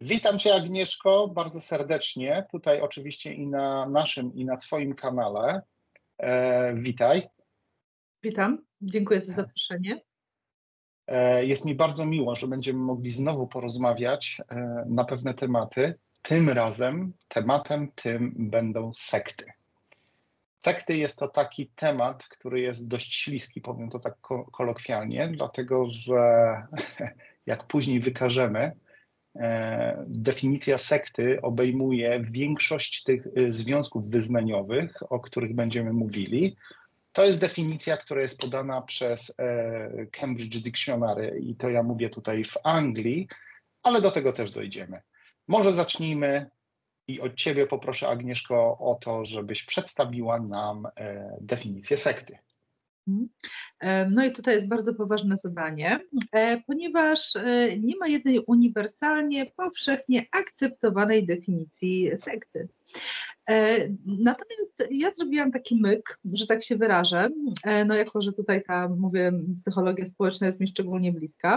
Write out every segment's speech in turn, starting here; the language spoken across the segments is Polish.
Witam Cię, Agnieszko, bardzo serdecznie. Tutaj oczywiście i na naszym, i na Twoim kanale. Witaj. Witam, dziękuję za zaproszenie. Jest mi bardzo miło, że będziemy mogli znowu porozmawiać na pewne tematy. Tym razem tematem tym będą sekty. Sekty jest to taki temat, który jest dość śliski, powiem to tak kolokwialnie, dlatego że jak później wykażemy, definicja sekty obejmuje większość tych związków wyznaniowych, o których będziemy mówili. To jest definicja, która jest podana przez Cambridge Dictionary i to ja mówię tutaj w Anglii, ale do tego też dojdziemy. Może zacznijmy i od Ciebie poproszę, Agnieszko, o to, żebyś przedstawiła nam definicję sekty. No i tutaj jest bardzo poważne zadanie, ponieważ nie ma jednej uniwersalnie, powszechnie akceptowanej definicji sekty. Natomiast ja zrobiłam taki myk, że tak się wyrażę, no jako, że tutaj ta, mówię, psychologia społeczna jest mi szczególnie bliska,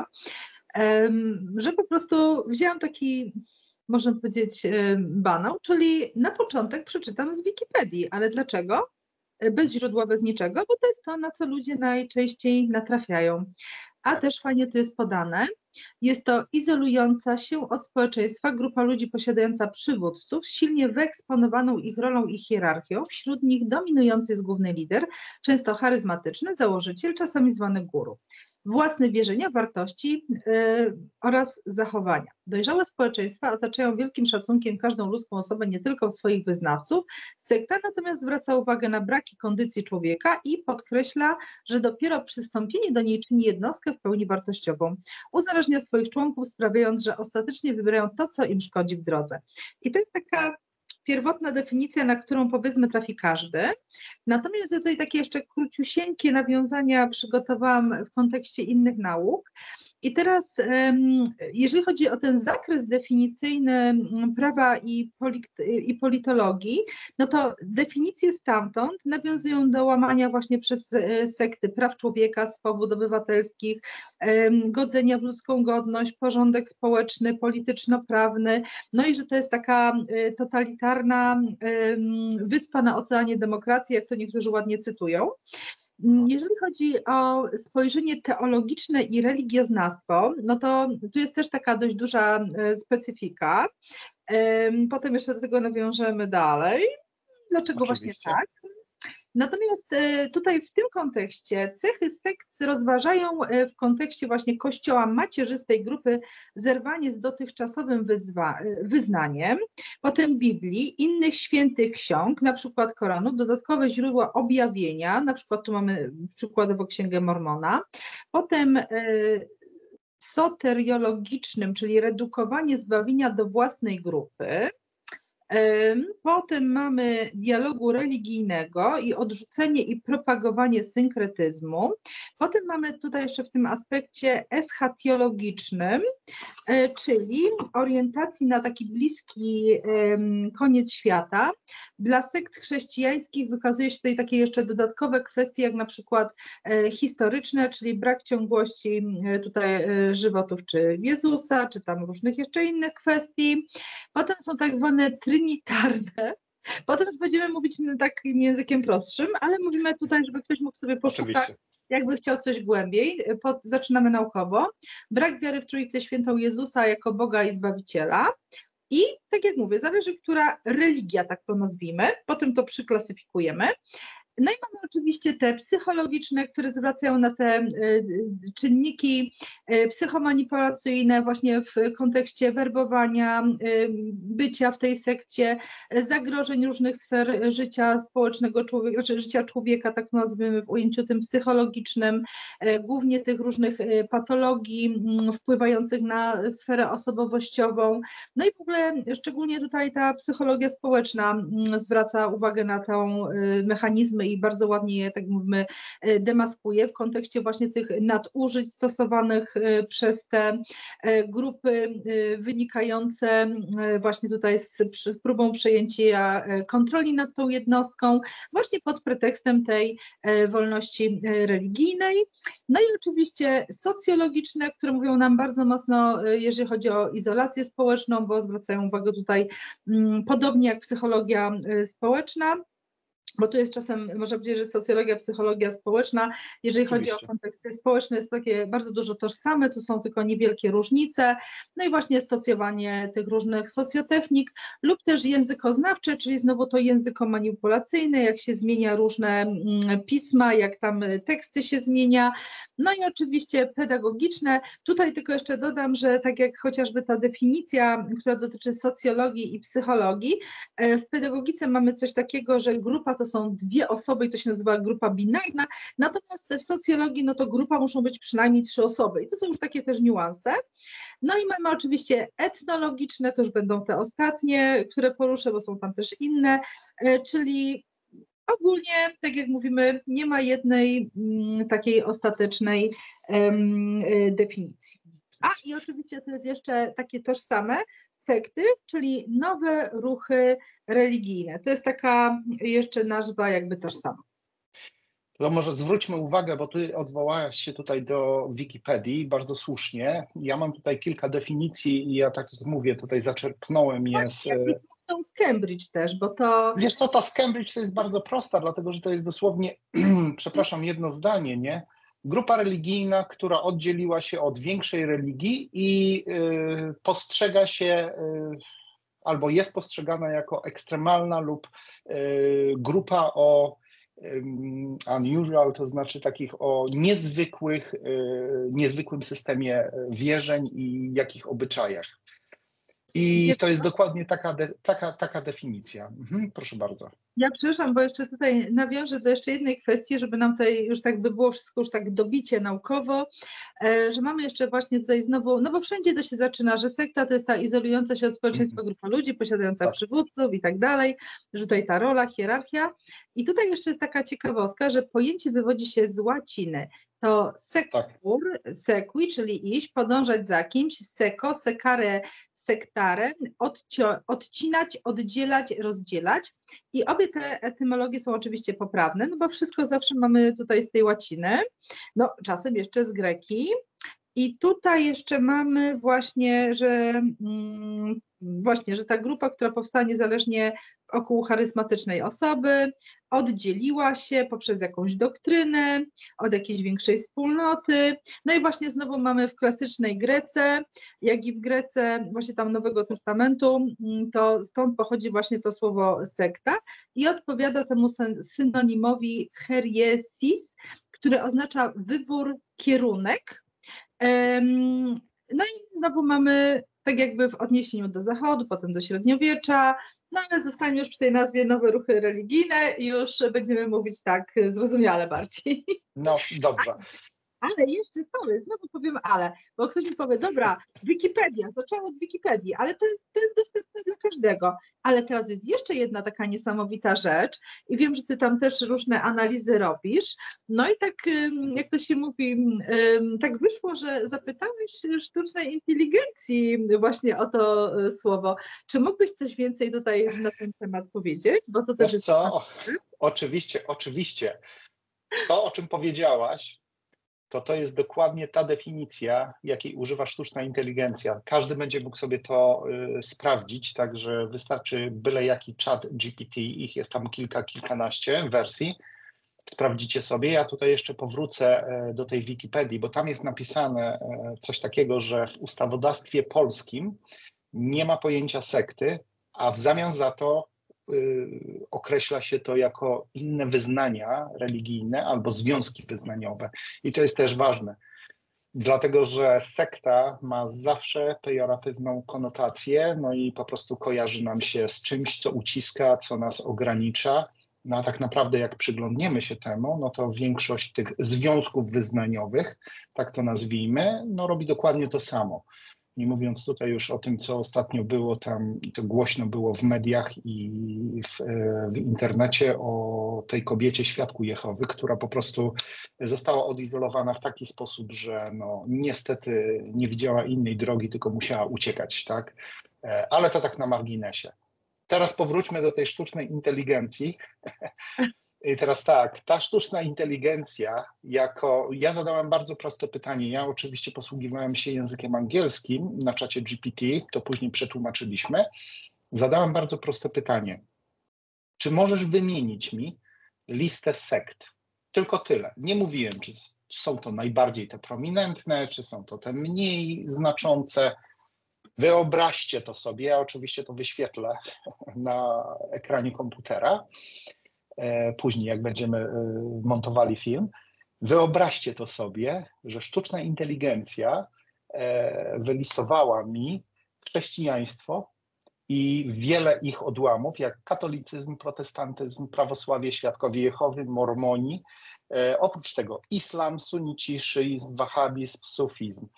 że po prostu wzięłam taki, można powiedzieć, banał, czyli na początek przeczytam z Wikipedii, ale dlaczego? Bez źródła, bez niczego, bo to jest to, na co ludzie najczęściej natrafiają. A też fajnie to jest podane. Jest to izolująca się od społeczeństwa grupa ludzi posiadająca przywódców, silnie wyeksponowaną ich rolą i hierarchią. Wśród nich dominujący jest główny lider, często charyzmatyczny, założyciel, czasami zwany guru. Własne wierzenia, wartości oraz zachowania. Dojrzałe społeczeństwa otaczają wielkim szacunkiem każdą ludzką osobę, nie tylko swoich wyznawców. Sekta natomiast zwraca uwagę na braki kondycji człowieka i podkreśla, że dopiero przystąpienie do niej czyni jednostkę w pełni wartościową. Uzależnia swoich członków, sprawiając, że ostatecznie wybierają to, co im szkodzi w drodze. I to jest taka pierwotna definicja, na którą powiedzmy trafi każdy. Natomiast ja tutaj takie jeszcze króciusieńkie nawiązania przygotowałam w kontekście innych nauk. I teraz, jeżeli chodzi o ten zakres definicyjny prawa i politologii, no to definicje stamtąd nawiązują do łamania właśnie przez sekty praw człowieka, swobód obywatelskich, godzenia w ludzką godność, porządek społeczny, polityczno-prawny, no i że to jest taka totalitarna wyspa na oceanie demokracji, jak to niektórzy ładnie cytują. Jeżeli chodzi o spojrzenie teologiczne i religioznawstwo, no to tu jest też taka dość duża specyfika. Potem jeszcze do tego nawiążemy dalej. Dlaczego Oczywiście. właśnie tak? Natomiast tutaj w tym kontekście cechy sekt rozważają w kontekście właśnie kościoła macierzystej grupy zerwanie z dotychczasowym wyznaniem, potem Biblii, innych świętych ksiąg, na przykład Koranu, dodatkowe źródła objawienia, na przykład tu mamy przykładowo Księgę Mormona, potem soteriologicznym, czyli redukowanie zbawienia do własnej grupy. Potem mamy dialogu religijnego i odrzucenie i propagowanie synkretyzmu. Potem mamy tutaj jeszcze w tym aspekcie eschatologicznym, czyli orientacji na taki bliski koniec świata. Dla sekt chrześcijańskich wykazuje się tutaj takie jeszcze dodatkowe kwestie, jak na przykład historyczne, czyli brak ciągłości tutaj żywotów czy Jezusa, czy tam różnych jeszcze innych kwestii. Potem są tak zwane trinitarne. Potem będziemy mówić takim językiem prostszym, ale mówimy tutaj, żeby ktoś mógł sobie poszukać, Oczywiście. jakby chciał coś głębiej. Zaczynamy naukowo. Brak wiary w Trójcę Świętą Jezusa jako Boga i Zbawiciela. I tak jak mówię, zależy, która religia, tak to nazwijmy, potem to przyklasyfikujemy. No i mamy oczywiście te psychologiczne, które zwracają na te czynniki psychomanipulacyjne właśnie w kontekście werbowania, bycia w tej sekcie, zagrożeń różnych sfer życia społecznego człowieka, znaczy życia człowieka, tak to nazwijmy w ujęciu tym psychologicznym, głównie tych różnych patologii wpływających na sferę osobowościową. No i w ogóle szczególnie tutaj ta psychologia społeczna zwraca uwagę na te mechanizmy i bardzo ładnie je, tak mówimy, demaskuje w kontekście właśnie tych nadużyć stosowanych przez te grupy, wynikające właśnie tutaj z próbą przejęcia kontroli nad tą jednostką, właśnie pod pretekstem tej wolności religijnej. No i oczywiście socjologiczne, które mówią nam bardzo mocno, jeżeli chodzi o izolację społeczną, bo zwracają uwagę tutaj podobnie jak psychologia społeczna, bo tu jest czasem, można powiedzieć, że socjologia, psychologia społeczna, jeżeli chodzi o konteksty społeczne, jest takie bardzo dużo tożsame, tu są tylko niewielkie różnice, no i właśnie stosowanie tych różnych socjotechnik lub też językoznawcze, czyli znowu to językomanipulacyjne, jak się zmienia różne pisma, jak tam teksty się zmienia, no i oczywiście pedagogiczne. Tutaj tylko jeszcze dodam, że tak jak chociażby ta definicja, która dotyczy socjologii i psychologii, w pedagogice mamy coś takiego, że grupa to są dwie osoby i to się nazywa grupa binarna, natomiast w socjologii no to grupa muszą być przynajmniej 3 osoby i to są już takie też niuanse. No i mamy oczywiście etnologiczne, to już będą te ostatnie, które poruszę, bo są tam też inne, czyli ogólnie, tak jak mówimy, nie ma jednej takiej ostatecznej definicji. A i oczywiście to jest jeszcze takie tożsame, sekty, czyli nowe ruchy religijne. To jest taka jeszcze nazwa jakby tożsama. To może zwróćmy uwagę, bo ty odwołałaś się tutaj do Wikipedii, bardzo słusznie. Ja mam tutaj kilka definicji i ja tak mówię, tutaj zaczerpnąłem je z Cambridge też, bo to... Wiesz co, ta z Cambridge to jest bardzo prosta, dlatego że to jest dosłownie, przepraszam, jedno zdanie, nie? Grupa religijna, która oddzieliła się od większej religii i postrzega się albo jest postrzegana jako ekstremalna lub grupa o unusual, to znaczy takich o niezwykłym systemie wierzeń i jakich obyczajach. I to jest dokładnie taka definicja. Proszę bardzo. Ja przepraszam, bo jeszcze tutaj nawiążę do jeszcze jednej kwestii, żeby nam tutaj już tak by było wszystko już tak dobicie naukowo, że mamy jeszcze właśnie tutaj znowu, no bo wszędzie to się zaczyna, że sekta to jest ta izolująca się od społeczeństwa grupa ludzi, posiadająca przywódców i tak dalej, że tutaj ta rola, hierarchia. I tutaj jeszcze jest taka ciekawostka, że pojęcie wywodzi się z łaciny. To secur, sequi, czyli iść, podążać za kimś, seco, secare, sektare, odcinać, oddzielać, rozdzielać. I obie te etymologie są oczywiście poprawne, no bo wszystko zawsze mamy tutaj z tej łaciny, no czasem jeszcze z greki. I tutaj jeszcze mamy właśnie, że ta grupa, która powstała niezależnie wokół charyzmatycznej osoby, oddzieliła się poprzez jakąś doktrynę od jakiejś większej wspólnoty. No i właśnie znowu mamy w klasycznej Grece, jak i w Grece właśnie tam Nowego Testamentu, to stąd pochodzi właśnie to słowo sekta i odpowiada temu synonimowi heriesis, który oznacza wybór, kierunek. No i znowu mamy tak jakby w odniesieniu do Zachodu, potem do średniowiecza, no ale zostańmy już przy tej nazwie nowe ruchy religijne i już będziemy mówić tak zrozumiale bardziej. No dobrze. Ale jeszcze, znowu powiem ale, bo ktoś mi powie, dobra, Wikipedia, zaczęło od Wikipedii, ale to jest dostępne dla każdego. Ale teraz jest jeszcze jedna taka niesamowita rzecz i wiem, że ty tam też różne analizy robisz. No i tak, jak to się mówi, tak wyszło, że zapytałeś sztucznej inteligencji właśnie o to słowo. Czy mógłbyś coś więcej tutaj na ten temat powiedzieć? Bo to też Wiesz co? Oczywiście. To, o czym powiedziałaś, to jest dokładnie ta definicja, jakiej używa sztuczna inteligencja. Każdy będzie mógł sobie to sprawdzić, także wystarczy byle jaki chat GPT, ich jest tam kilkanaście wersji, sprawdzicie sobie. Ja tutaj jeszcze powrócę do tej Wikipedii, bo tam jest napisane coś takiego, że w ustawodawstwie polskim nie ma pojęcia sekty, a w zamian za to określa się to jako inne wyznania religijne albo związki wyznaniowe. I to jest też ważne, dlatego że sekta ma zawsze pejoratywną konotację, no i po prostu kojarzy nam się z czymś, co uciska, co nas ogranicza. No a tak naprawdę jak przyglądniemy się temu, no to większość tych związków wyznaniowych, tak to nazwijmy, no robi dokładnie to samo. nie mówiąc tutaj już o tym, co ostatnio było tam, to głośno było w mediach i w internecie o tej kobiecie świadku Jehowy, która po prostu została odizolowana w taki sposób, że no, niestety nie widziała innej drogi, tylko musiała uciekać, tak? Ale to tak na marginesie. Teraz powróćmy do tej sztucznej inteligencji. I teraz tak, ta sztuczna inteligencja, ja zadałem bardzo proste pytanie. Ja oczywiście posługiwałem się językiem angielskim na czacie GPT, to później przetłumaczyliśmy. Zadałem bardzo proste pytanie. Czy możesz wymienić mi listę sekt? Tylko tyle. Nie mówiłem, czy są to najbardziej te prominentne, czy są to te mniej znaczące. Wyobraźcie to sobie, ja oczywiście to wyświetlę na ekranie komputera, później jak będziemy montowali film. Wyobraźcie to sobie, że sztuczna inteligencja wylistowała mi chrześcijaństwo i wiele ich odłamów, jak katolicyzm, protestantyzm, prawosławie, świadkowie Jehowy, mormoni. Oprócz tego islam, sunici, szyizm, wahhabizm, sufizm,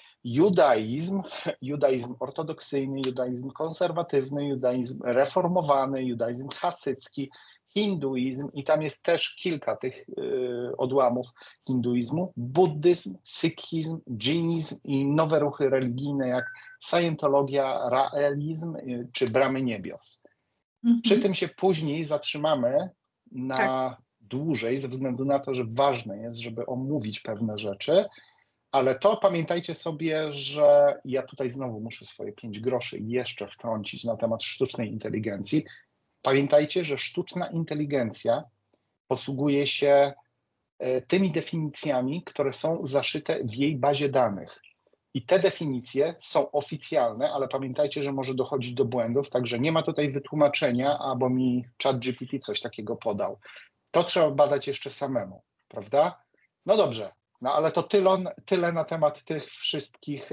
judaizm ortodoksyjny, judaizm konserwatywny, judaizm reformowany, judaizm hasycki, hinduizm i tam jest też kilka tych odłamów hinduizmu, buddyzm, sykhizm, dżinizm i nowe ruchy religijne jak Scientologia, Raelizm czy Bramy Niebios. Przy tym się później zatrzymamy na dłużej ze względu na to, że ważne jest, żeby omówić pewne rzeczy, ale to pamiętajcie sobie, że ja tutaj znowu muszę swoje 5 groszy jeszcze wtrącić na temat sztucznej inteligencji. Pamiętajcie, że sztuczna inteligencja posługuje się tymi definicjami, które są zaszyte w jej bazie danych. I te definicje są oficjalne, ale pamiętajcie, że może dochodzić do błędów, także nie ma tutaj wytłumaczenia, albo mi ChatGPT coś takiego podał. To trzeba badać jeszcze samemu, prawda? No dobrze, no ale to tyle na temat tych wszystkich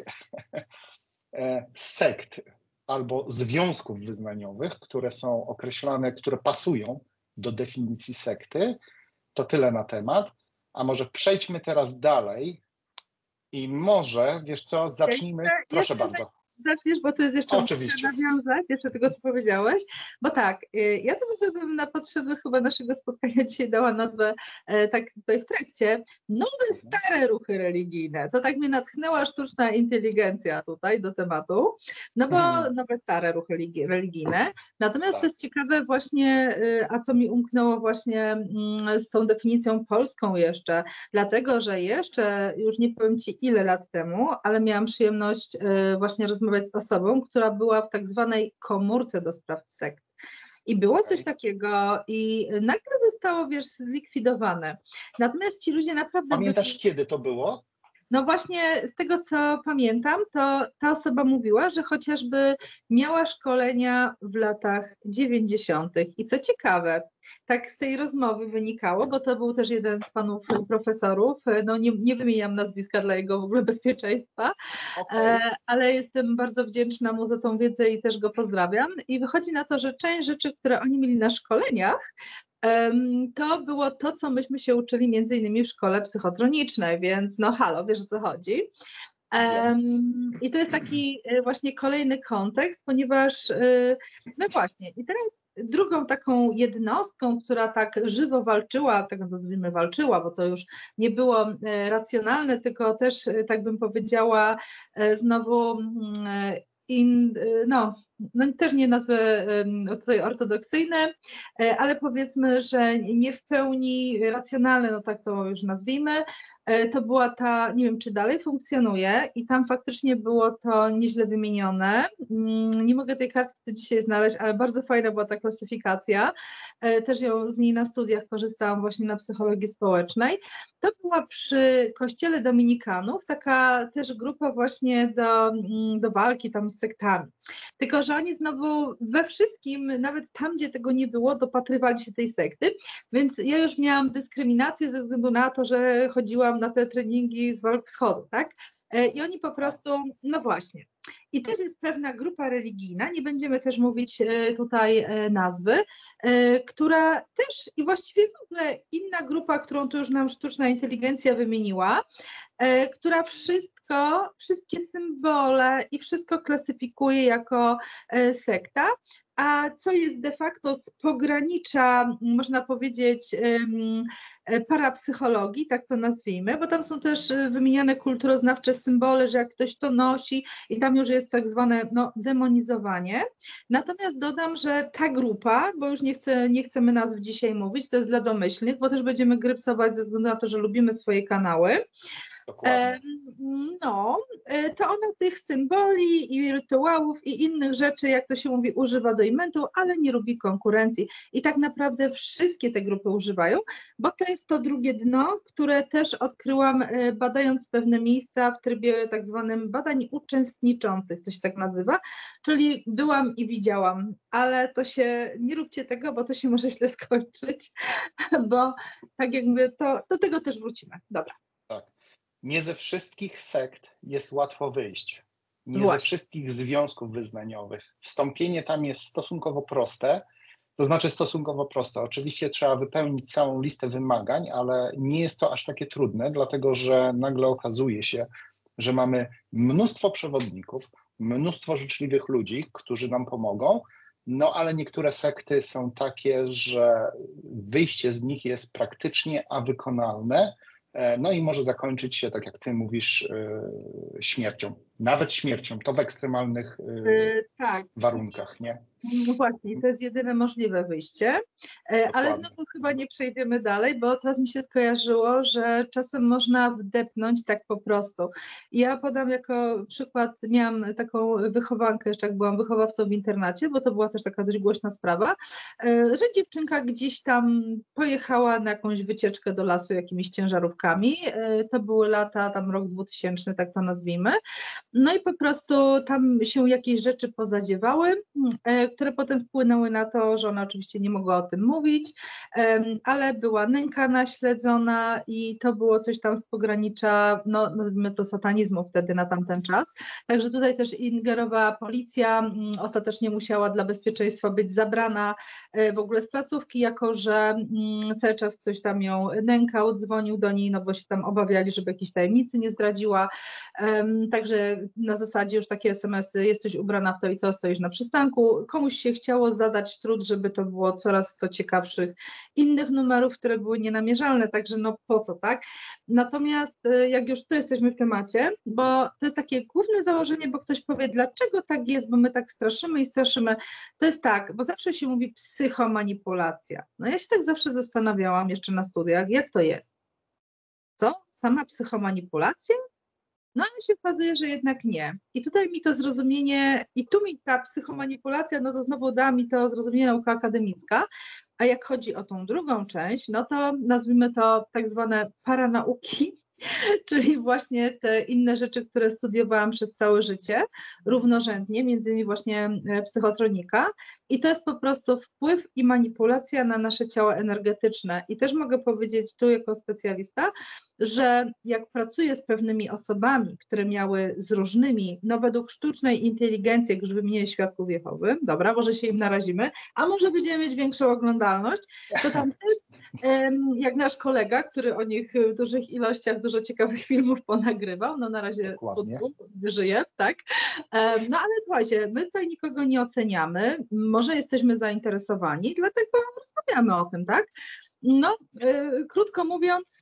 sekt albo związków wyznaniowych, które są określane, które pasują do definicji sekty. To tyle na temat. A może przejdźmy teraz dalej i może, wiesz co, zacznijmy. Proszę bardzo. Zaczniesz, bo to jest jeszcze oczywiście nawiązać, jeszcze tego, co powiedziałeś, bo tak, ja to bym na potrzeby chyba naszego spotkania dzisiaj dała nazwę, tak tutaj w trakcie, nowe, stare ruchy religijne. To tak mnie natchnęła sztuczna inteligencja tutaj do tematu, no bo nowe, stare ruchy religijne. Natomiast to jest ciekawe właśnie, a co mi umknęło właśnie z tą definicją polską jeszcze, dlatego, że jeszcze, już nie powiem Ci ile lat temu, ale miałam przyjemność właśnie rozmawiać z osobą, która była w tak zwanej komórce do spraw sekt. I było coś takiego i nagle zostało, wiesz, zlikwidowane. Natomiast ci ludzie naprawdę... Pamiętasz, kiedy to było? No właśnie z tego, co pamiętam, to ta osoba mówiła, że chociażby miała szkolenia w latach 90. I co ciekawe, tak z tej rozmowy wynikało, bo to był też jeden z panów profesorów, no nie wymieniam nazwiska dla jego w ogóle bezpieczeństwa, ale jestem bardzo wdzięczna mu za tą wiedzę i też go pozdrawiam. I wychodzi na to, że część rzeczy, które oni mieli na szkoleniach, to było to, co myśmy się uczyli między innymi w szkole psychotronicznej, więc no halo, wiesz o co chodzi. I to jest taki właśnie kolejny kontekst, ponieważ no właśnie i teraz drugą taką jednostką, która tak żywo walczyła, tak nazwijmy walczyła, bo to już nie było racjonalne, tylko też tak bym powiedziała znowu no też nie nazwę tutaj ortodoksyjne, ale powiedzmy, że nie w pełni racjonalne, no tak to już nazwijmy, to była ta, nie wiem czy dalej funkcjonuje i tam faktycznie było to nieźle wymienione. Nie mogę tej kartki do dzisiaj znaleźć, ale bardzo fajna była ta klasyfikacja. Też z niej na studiach korzystałam właśnie na psychologii społecznej. To była przy kościele dominikanów taka też grupa właśnie do walki tam z sektami. Tylko że oni znowu we wszystkim, nawet tam, gdzie tego nie było, dopatrywali się tej sekty, więc ja już miałam dyskryminację ze względu na to, że chodziłam na te treningi z walk wschodu, tak? I oni po prostu, no właśnie. I też jest pewna grupa religijna, nie będziemy też mówić tutaj nazwy, która też i właściwie w ogóle inna grupa, którą tu już nam sztuczna inteligencja wymieniła, która wszystkie symbole i wszystko klasyfikuje jako sekta. A co jest de facto z pogranicza, można powiedzieć, parapsychologii, tak to nazwijmy, bo tam są też wymieniane kulturoznawcze symbole, że jak ktoś to nosi i tam już jest tak zwane demonizowanie. Natomiast dodam, że ta grupa, bo już nie chcemy nazw dzisiaj mówić, to jest dla domyślnych, bo też będziemy grypsować ze względu na to, że lubimy swoje kanały. Dokładnie. To ona tych symboli i rytuałów i innych rzeczy, jak to się mówi, używa do imentu, ale nie lubi konkurencji. I tak naprawdę wszystkie te grupy używają, bo to jest to drugie dno, które też odkryłam badając pewne miejsca w trybie tak zwanym badań uczestniczących, to się tak nazywa, czyli byłam i widziałam, ale to się, nie róbcie tego, bo to się może źle skończyć, bo tak jak mówię, to do tego też wrócimy. Dobra. Tak. Nie ze wszystkich sekt jest łatwo wyjść. Nie Właśnie. ze wszystkich związków wyznaniowych. Wstąpienie tam jest stosunkowo proste, to znaczy stosunkowo proste. Oczywiście trzeba wypełnić całą listę wymagań, ale nie jest to aż takie trudne, dlatego że nagle okazuje się, że mamy mnóstwo przewodników, mnóstwo życzliwych ludzi, którzy nam pomogą, no ale niektóre sekty są takie, że wyjście z nich jest praktycznie wykonalne. No i może zakończyć się, tak jak ty mówisz, śmiercią. Nawet śmiercią, to w ekstremalnych warunkach, nie? No właśnie, to jest jedyne możliwe wyjście, ale znowu chyba nie przejdziemy dalej, bo teraz mi się skojarzyło, że czasem można wdepnąć tak po prostu. Ja podam jako przykład, miałam taką wychowankę, jeszcze jak byłam wychowawcą w internacie, bo to była też taka dość głośna sprawa, że dziewczynka gdzieś tam pojechała na jakąś wycieczkę do lasu jakimiś ciężarówkami, to były lata, tam rok 2000, tak to nazwijmy, no i po prostu tam się jakieś rzeczy pozadziewały, które potem wpłynęły na to, że ona oczywiście nie mogła o tym mówić, ale była nękana, śledzona i to było coś tam z pogranicza, no nazwijmy to satanizmu wtedy na tamten czas. Także tutaj też ingerowała policja, ostatecznie musiała dla bezpieczeństwa być zabrana w ogóle z placówki, jako że cały czas ktoś tam ją nękał, dzwonił do niej, no bo się tam obawiali, żeby jakiejś tajemnicy nie zdradziła. Także na zasadzie już takie SMS-y, jesteś ubrana w to i to, stoisz na przystanku. Komuś się chciało zadać trud, żeby to było coraz to ciekawszych innych numerów, które były nienamierzalne, także no po co, tak? Natomiast jak już tu jesteśmy w temacie, bo to jest takie główne założenie, bo ktoś powie, dlaczego tak jest, bo my tak straszymy i straszymy. To jest tak, bo zawsze się mówi psychomanipulacja. No ja się tak zawsze zastanawiałam jeszcze na studiach, jak to jest? Co? Sama psychomanipulacja? No ale się okazuje, że jednak nie. I tutaj mi to zrozumienie, i tu mi ta psychomanipulacja, no to znowu da mi to zrozumienie nauka akademicka, a jak chodzi o tą drugą część, no to nazwijmy to tak zwane paranauki, czyli właśnie te inne rzeczy, które studiowałam przez całe życie, równorzędnie, między innymi właśnie psychotronika i to jest po prostu wpływ i manipulacja na nasze ciało energetyczne i też mogę powiedzieć tu jako specjalista, że jak pracuję z pewnymi osobami, które miały z różnymi, no według sztucznej inteligencji, jak już wymienię świadków Jehowy, dobra, może się im narazimy, a może będziemy mieć większą oglądalność, to tam jak nasz kolega, który o nich w dużych ilościach dużo ciekawych filmów ponagrywał, no na razie żyje, tak? No ale słuchajcie, my tutaj nikogo nie oceniamy, może jesteśmy zainteresowani, dlatego rozmawiamy o tym, tak? No, krótko mówiąc,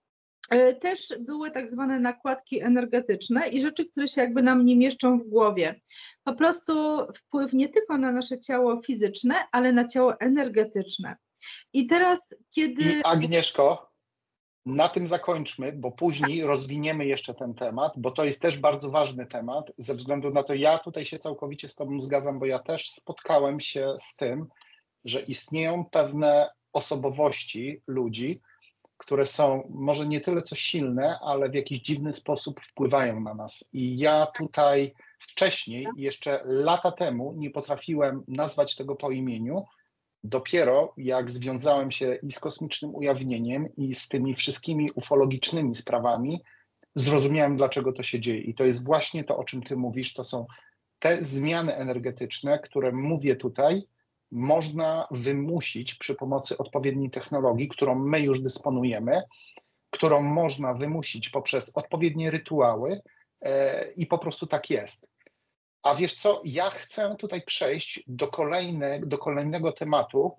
też były tak zwane nakładki energetyczne i rzeczy, które się jakby nam nie mieszczą w głowie. Po prostu wpływ nie tylko na nasze ciało fizyczne, ale na ciało energetyczne. I teraz, kiedy... I Agnieszko, na tym zakończmy, bo później rozwiniemy jeszcze ten temat, bo to jest też bardzo ważny temat, ze względu na to, ja tutaj się całkowicie z tobą zgadzam, bo ja też spotkałem się z tym, że istnieją pewne osobowości ludzi, które są może nie tyle co silne, ale w jakiś dziwny sposób wpływają na nas. I ja tutaj wcześniej, jeszcze lata temu, nie potrafiłem nazwać tego po imieniu. Dopiero jak związałem się i z kosmicznym ujawnieniem, i z tymi wszystkimi ufologicznymi sprawami, zrozumiałem, dlaczego to się dzieje. I to jest właśnie to, o czym ty mówisz, to są te zmiany energetyczne, które mówię tutaj, można wymusić przy pomocy odpowiedniej technologii, którą my już dysponujemy, którą można wymusić poprzez odpowiednie rytuały i po prostu tak jest. A wiesz co, ja chcę tutaj przejść do kolejnego tematu,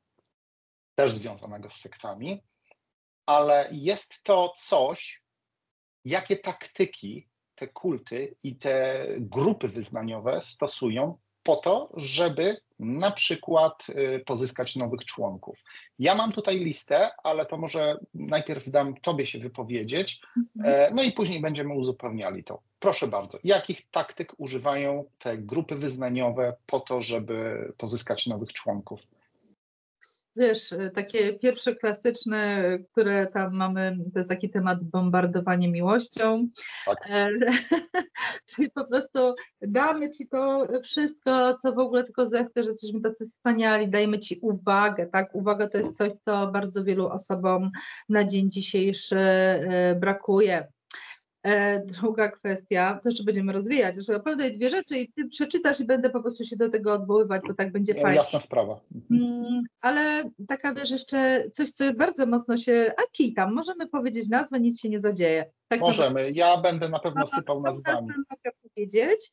też związanego z sektami, ale jest to coś, jakie taktyki te kulty i te grupy wyznaniowe stosują po to, żeby na przykład pozyskać nowych członków. Ja mam tutaj listę, ale to może najpierw dam Tobie się wypowiedzieć, no i później będziemy uzupełniali to. Proszę bardzo, jakich taktyk używają te grupy wyznaniowe po to, żeby pozyskać nowych członków? Wiesz, takie pierwsze klasyczne, które tam mamy, to jest taki temat bombardowanie miłością. Tak. Czyli po prostu damy Ci to wszystko, co w ogóle tylko zechcesz, że jesteśmy tacy wspaniali, dajemy Ci uwagę, tak? Uwaga to jest coś, co bardzo wielu osobom na dzień dzisiejszy brakuje. Druga kwestia, to jeszcze będziemy rozwijać, że opowiem tutaj dwie rzeczy i Ty przeczytasz i będę po prostu się do tego odwoływać, bo tak będzie fajnie. Jasna sprawa. Ale taka, wiesz, jeszcze coś, co bardzo mocno się tam możemy powiedzieć nazwę, nic się nie zadzieje. Tak możemy, ja będę na pewno sypał nazwami. Mogę powiedzieć,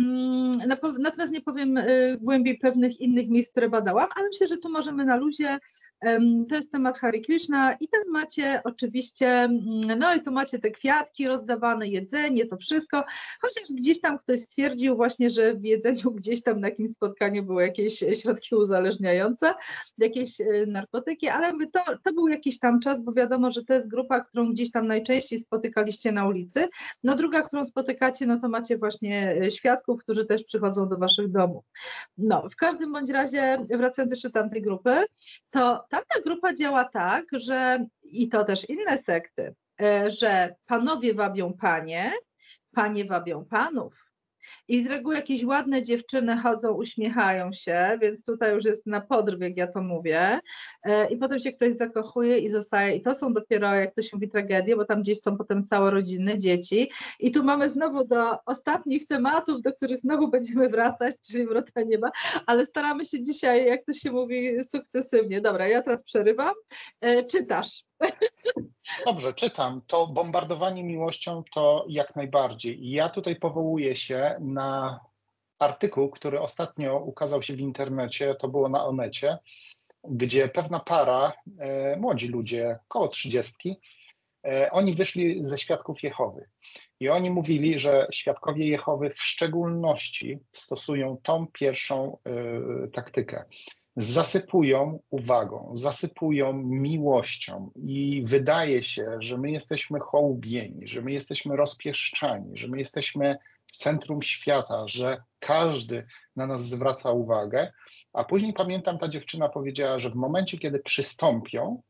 natomiast nie powiem głębiej pewnych innych miejsc, które badałam, ale myślę, że tu możemy na luzie. To jest temat Hare Krishna i tam macie oczywiście, no i tu macie te kwiatki rozdawane, jedzenie, to wszystko, chociaż gdzieś tam ktoś stwierdził właśnie, że w jedzeniu gdzieś tam na jakimś spotkaniu były jakieś środki uzależniające, jakieś narkotyki, ale to był jakiś tam czas, bo wiadomo, że to jest grupa, którą gdzieś tam najczęściej spotykaliście na ulicy. No druga, którą spotykacie, no to macie właśnie świadków, którzy też przychodzą do waszych domów. No, w każdym bądź razie, wracając jeszcze do tamtej grupy, to tamta grupa działa tak, że i to też inne sekty, że panowie wabią panie, panie wabią panów. I z reguły jakieś ładne dziewczyny chodzą, uśmiechają się, więc tutaj już jest na podryw, jak ja to mówię. I potem się ktoś zakochuje i zostaje. I to są dopiero, jak to się mówi, tragedie, bo tam gdzieś są potem całe rodziny, dzieci. I tu mamy znowu do ostatnich tematów, do których znowu będziemy wracać, czyli wrota nieba, ale staramy się dzisiaj, jak to się mówi, sukcesywnie. Dobra, ja teraz przerywam. Czytasz. Dobrze, czytam. To bombardowanie miłością to jak najbardziej. I ja tutaj powołuję się na artykuł, który ostatnio ukazał się w internecie, to było na Onecie, gdzie pewna para, młodzi ludzie, około 30, oni wyszli ze Świadków Jehowy. I oni mówili, że Świadkowie Jehowy w szczególności stosują tą pierwszą taktykę. Zasypują uwagą, zasypują miłością i wydaje się, że my jesteśmy hołubieni, że my jesteśmy rozpieszczani, że my jesteśmy w centrum świata, że każdy na nas zwraca uwagę, a później pamiętam, ta dziewczyna powiedziała, że w momencie, kiedy przystąpią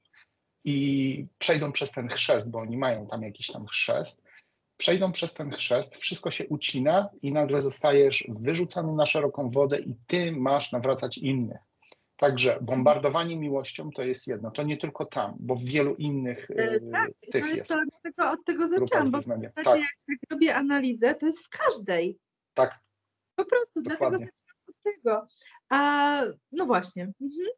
i przejdą przez ten chrzest, bo oni mają tam jakiś tam chrzest, przejdą przez ten chrzest, wszystko się ucina i nagle zostajesz wyrzucany na szeroką wodę i ty masz nawracać innych. Także bombardowanie miłością to jest jedno, to nie tylko tam, bo w wielu innych tych jest. To od tego zaczęłam, bo tak. jak robię analizę, to jest w każdej. Tak. Po prostu, dokładnie. Dlatego zaczęłam od tego. A no właśnie.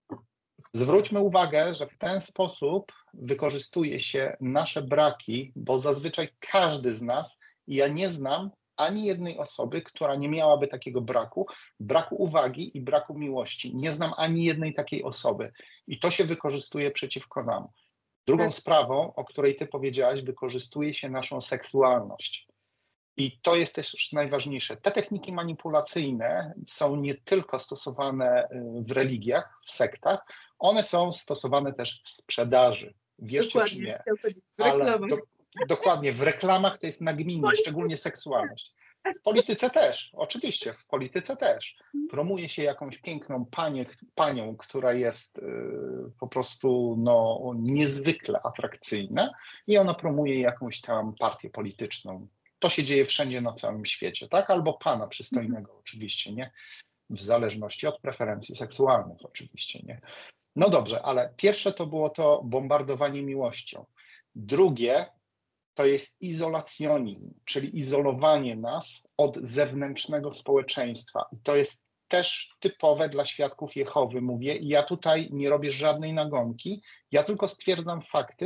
Zwróćmy uwagę, że w ten sposób wykorzystuje się nasze braki, bo zazwyczaj każdy z nas, i ja nie znam ani jednej osoby, która nie miałaby takiego braku uwagi i braku miłości. Nie znam ani jednej takiej osoby i to się wykorzystuje przeciwko nam. Drugą sprawą, o której ty powiedziałaś, wykorzystuje się naszą seksualność. I to jest też najważniejsze. Te techniki manipulacyjne są nie tylko stosowane w religiach, w sektach, one są stosowane też w sprzedaży. Wierzcie czy nie. Ale dokładnie, w reklamach to jest nagminnie, szczególnie seksualność. W polityce też, oczywiście, w polityce też. Promuje się jakąś piękną panią, która jest po prostu niezwykle atrakcyjna i ona promuje jakąś tam partię polityczną. To się dzieje wszędzie na całym świecie, tak? Albo pana przystojnego oczywiście, nie? W zależności od preferencji seksualnych oczywiście, nie? No dobrze, ale pierwsze to było to bombardowanie miłością. Drugie to jest izolacjonizm, czyli izolowanie nas od zewnętrznego społeczeństwa. I to jest też typowe dla Świadków Jehowy, mówię. I ja tutaj nie robię żadnej nagonki, ja tylko stwierdzam fakty,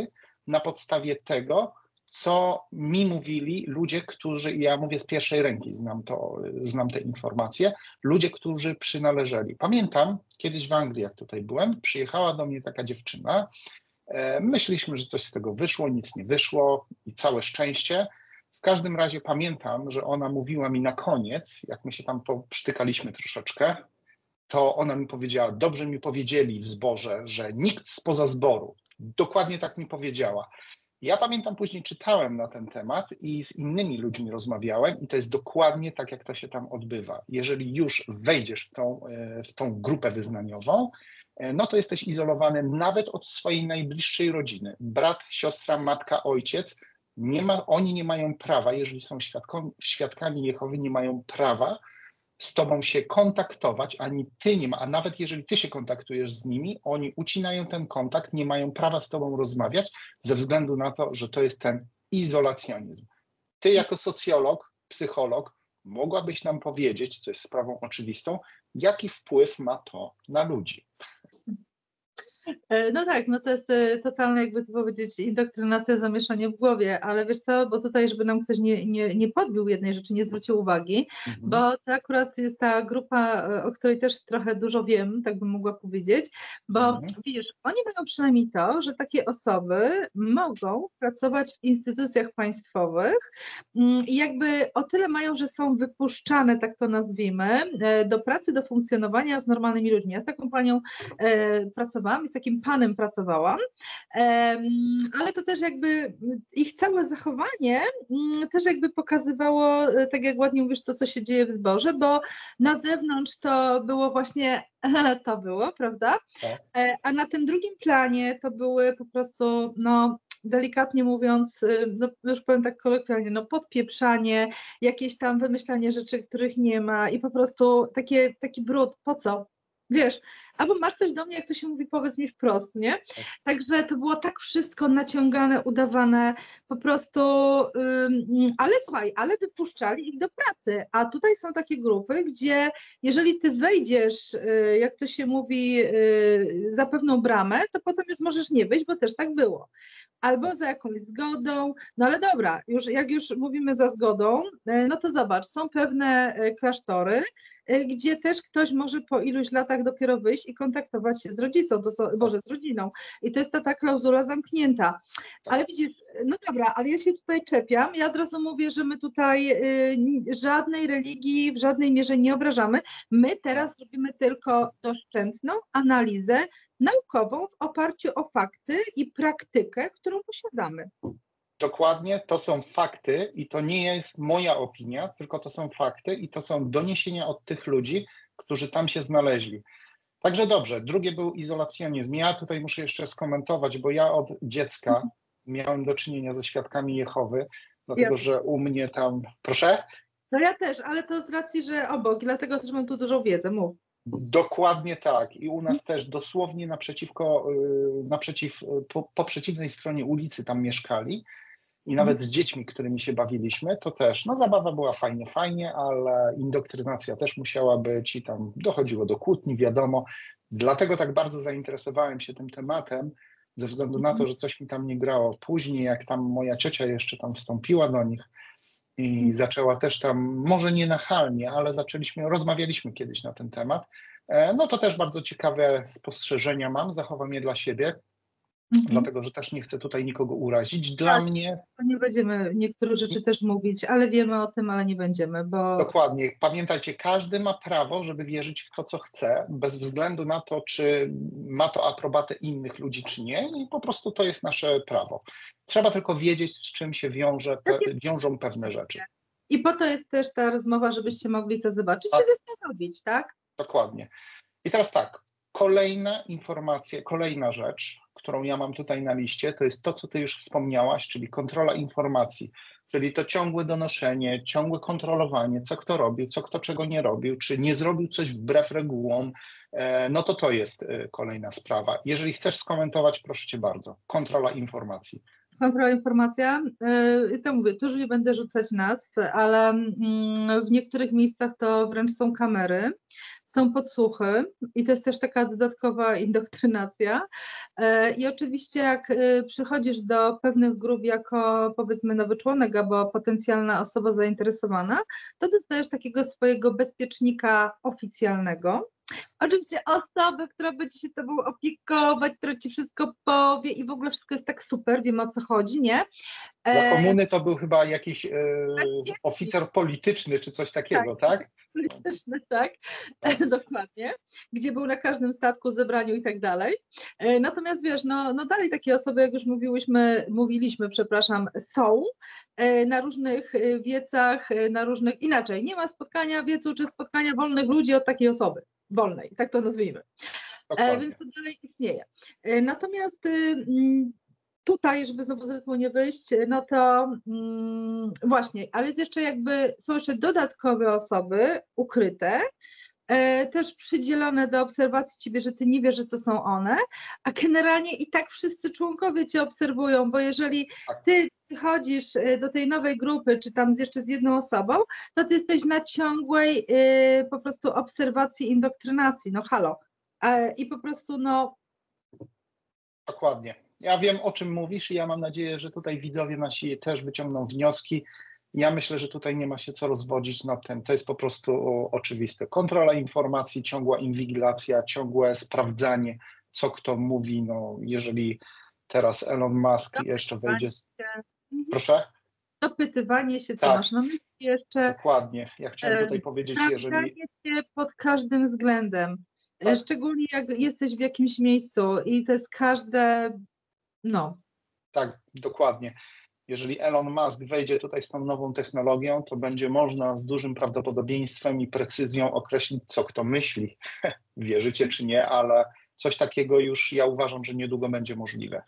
na podstawie tego, co mi mówili ludzie, którzy, ja mówię z pierwszej ręki, znam te informacje, ludzie, którzy przynależeli. Pamiętam, kiedyś w Anglii, jak tutaj byłem, przyjechała do mnie taka dziewczyna, myśleliśmy, że coś z tego wyszło, nic nie wyszło i całe szczęście. W każdym razie pamiętam, że ona mówiła mi na koniec, jak my się tam poprztykaliśmy troszeczkę, to ona mi powiedziała, dobrze mi powiedzieli w zborze, że nikt spoza zboru. Dokładnie tak mi powiedziała. Ja pamiętam, później czytałem na ten temat i z innymi ludźmi rozmawiałem i to jest dokładnie tak, jak to się tam odbywa. Jeżeli już wejdziesz w tą grupę wyznaniową, no to jesteś izolowany nawet od swojej najbliższej rodziny. Brat, siostra, matka, ojciec, oni nie mają prawa, jeżeli są świadkami Jehowy, nie mają prawa z tobą się kontaktować, ani ty nie ma, a nawet jeżeli ty się kontaktujesz z nimi, oni ucinają ten kontakt, nie mają prawa z tobą rozmawiać ze względu na to, że to jest ten izolacjonizm. Ty jako socjolog, psycholog mogłabyś nam powiedzieć, co jest sprawą oczywistą, jaki wpływ ma to na ludzi? No tak, no to jest totalne, jakby to powiedzieć, indoktrynacja, zamieszanie w głowie, ale wiesz co, bo tutaj, żeby nam ktoś nie podbił jednej rzeczy, nie zwrócił uwagi, bo to akurat jest ta grupa, o której też trochę dużo wiem, tak bym mogła powiedzieć, bo widzisz, oni mają przynajmniej to, że takie osoby mogą pracować w instytucjach państwowych i jakby o tyle mają, że są wypuszczane, tak to nazwijmy, do pracy, do funkcjonowania z normalnymi ludźmi. Ja z taką panią pracowałam, z takim panem pracowałam, ale to też jakby ich całe zachowanie też jakby pokazywało, tak jak ładnie mówisz, to co się dzieje w zborze, bo na zewnątrz to było właśnie, to było, prawda? A na tym drugim planie to były po prostu, no delikatnie mówiąc, no już powiem tak kolokwialnie, no podpieprzanie, jakieś tam wymyślanie rzeczy, których nie ma i po prostu taki brud, po co? Wiesz, albo masz coś do mnie, jak to się mówi, powiedz mi wprost, nie? Także to było tak wszystko naciągane, udawane, po prostu, ale słuchaj, ale wypuszczali ich do pracy, a tutaj są takie grupy, gdzie jeżeli ty wejdziesz, jak to się mówi, za pewną bramę, to potem już możesz nie wyjść, bo też tak było. Albo za jakąś zgodą, no ale dobra, jak już mówimy za zgodą, no to zobacz, są pewne klasztory, gdzie też ktoś może po iluś latach dopiero wyjść i kontaktować się z rodzicą, z rodziną. I to jest ta klauzula zamknięta. Ale widzisz, no dobra, ale ja się tutaj czepiam, ja od razu mówię, że my tutaj żadnej religii w żadnej mierze nie obrażamy. My teraz robimy tylko doszczętną analizę naukową w oparciu o fakty i praktykę, którą posiadamy. Dokładnie, to są fakty i to nie jest moja opinia, tylko to są fakty i to są doniesienia od tych ludzi, którzy tam się znaleźli. Także dobrze, drugie był izolacjonizm. Ja tutaj muszę jeszcze skomentować, bo ja od dziecka miałem do czynienia ze świadkami Jehowy, dlatego że u mnie tam... Proszę? No ja też, ale to z racji, że obok, dlatego też mam tu dużą wiedzę, mów. Dokładnie tak. I u nas też dosłownie po przeciwnej stronie ulicy tam mieszkali i nawet z dziećmi, którymi się bawiliśmy, to też, no zabawa była fajnie, ale indoktrynacja też musiała być i tam dochodziło do kłótni, wiadomo. Dlatego tak bardzo zainteresowałem się tym tematem, ze względu na to, że coś mi tam nie grało. Później, jak tam moja ciocia jeszcze tam wstąpiła do nich i zaczęła też tam, może nie nachalnie, ale rozmawialiśmy kiedyś na ten temat, no to też bardzo ciekawe spostrzeżenia mam, zachowam je dla siebie, dlatego że też nie chcę tutaj nikogo urazić. Dla mnie... Nie będziemy niektórych rzeczy też mówić, ale wiemy o tym, ale nie będziemy, bo... Dokładnie. Pamiętajcie, każdy ma prawo, żeby wierzyć w to, co chce, bez względu na to, czy ma to aprobatę innych ludzi, czy nie, i po prostu to jest nasze prawo. Trzeba tylko wiedzieć, z czym się wiążą pewne rzeczy. I po to jest też ta rozmowa, żebyście mogli co zobaczyć i się zastanowić, tak? Dokładnie. I teraz tak, kolejna informacja, kolejna rzecz, którą ja mam tutaj na liście, to jest to, co ty już wspomniałaś, czyli kontrola informacji, czyli to ciągłe donoszenie, ciągłe kontrolowanie, co kto robił, co kto czego nie robił, czy nie zrobił coś wbrew regułom, no to jest kolejna sprawa. Jeżeli chcesz skomentować, proszę cię bardzo, kontrola informacji. Kontrola informacja, to mówię, tu już nie będę rzucać nazw, ale w niektórych miejscach to wręcz są kamery. są podsłuchy i to jest też taka dodatkowa indoktrynacja. I oczywiście jak przychodzisz do pewnych grup jako powiedzmy nowy członek albo potencjalna osoba zainteresowana, to dostajesz takiego swojego bezpiecznika oficjalnego. Oczywiście osobę, która będzie się tobą opiekować, która ci wszystko powie i w ogóle wszystko jest tak super, wiem o co chodzi, nie? Dla komuny to był chyba jakiś oficer polityczny czy coś takiego, tak? Polityczny, tak, dokładnie, gdzie był na każdym statku, zebraniu i tak dalej. Natomiast wiesz, no dalej takie osoby, jak już mówiliśmy, są na różnych wiecach, na różnych, inaczej, nie ma spotkania wiecu czy spotkania wolnych ludzi od takiej osoby, wolnej, tak to nazwijmy. Więc to dalej istnieje. Natomiast tutaj, żeby znowu z rytmu nie wyjść, no to właśnie, ale jest jeszcze są jeszcze dodatkowe osoby ukryte, też przydzielone do obserwacji ciebie, że ty nie wiesz, że to są one, a generalnie i tak wszyscy członkowie cię obserwują, bo jeżeli ty przychodzisz do tej nowej grupy, czy tam jeszcze z jedną osobą, to ty jesteś na ciągłej po prostu obserwacji, indoktrynacji, no halo. I po prostu Dokładnie. Ja wiem, o czym mówisz i ja mam nadzieję, że tutaj widzowie nasi też wyciągną wnioski. Ja myślę, że tutaj nie ma się co rozwodzić nad tym. To jest po prostu oczywiste. Kontrola informacji, ciągła inwigilacja, ciągłe sprawdzanie, co kto mówi. No, jeżeli teraz Elon Musk jeszcze wejdzie... Proszę? Dopytywanie się, co tak, masz na myśli jeszcze. Dokładnie. Ja chciałem tutaj powiedzieć, jeżeli... się pod każdym względem. Tak. Szczególnie jak jesteś w jakimś miejscu i to jest każde... Tak, dokładnie. Jeżeli Elon Musk wejdzie tutaj z tą nową technologią, to będzie można z dużym prawdopodobieństwem i precyzją określić, co kto myśli. Wierzycie czy nie, ale coś takiego już ja uważam, że niedługo będzie możliwe.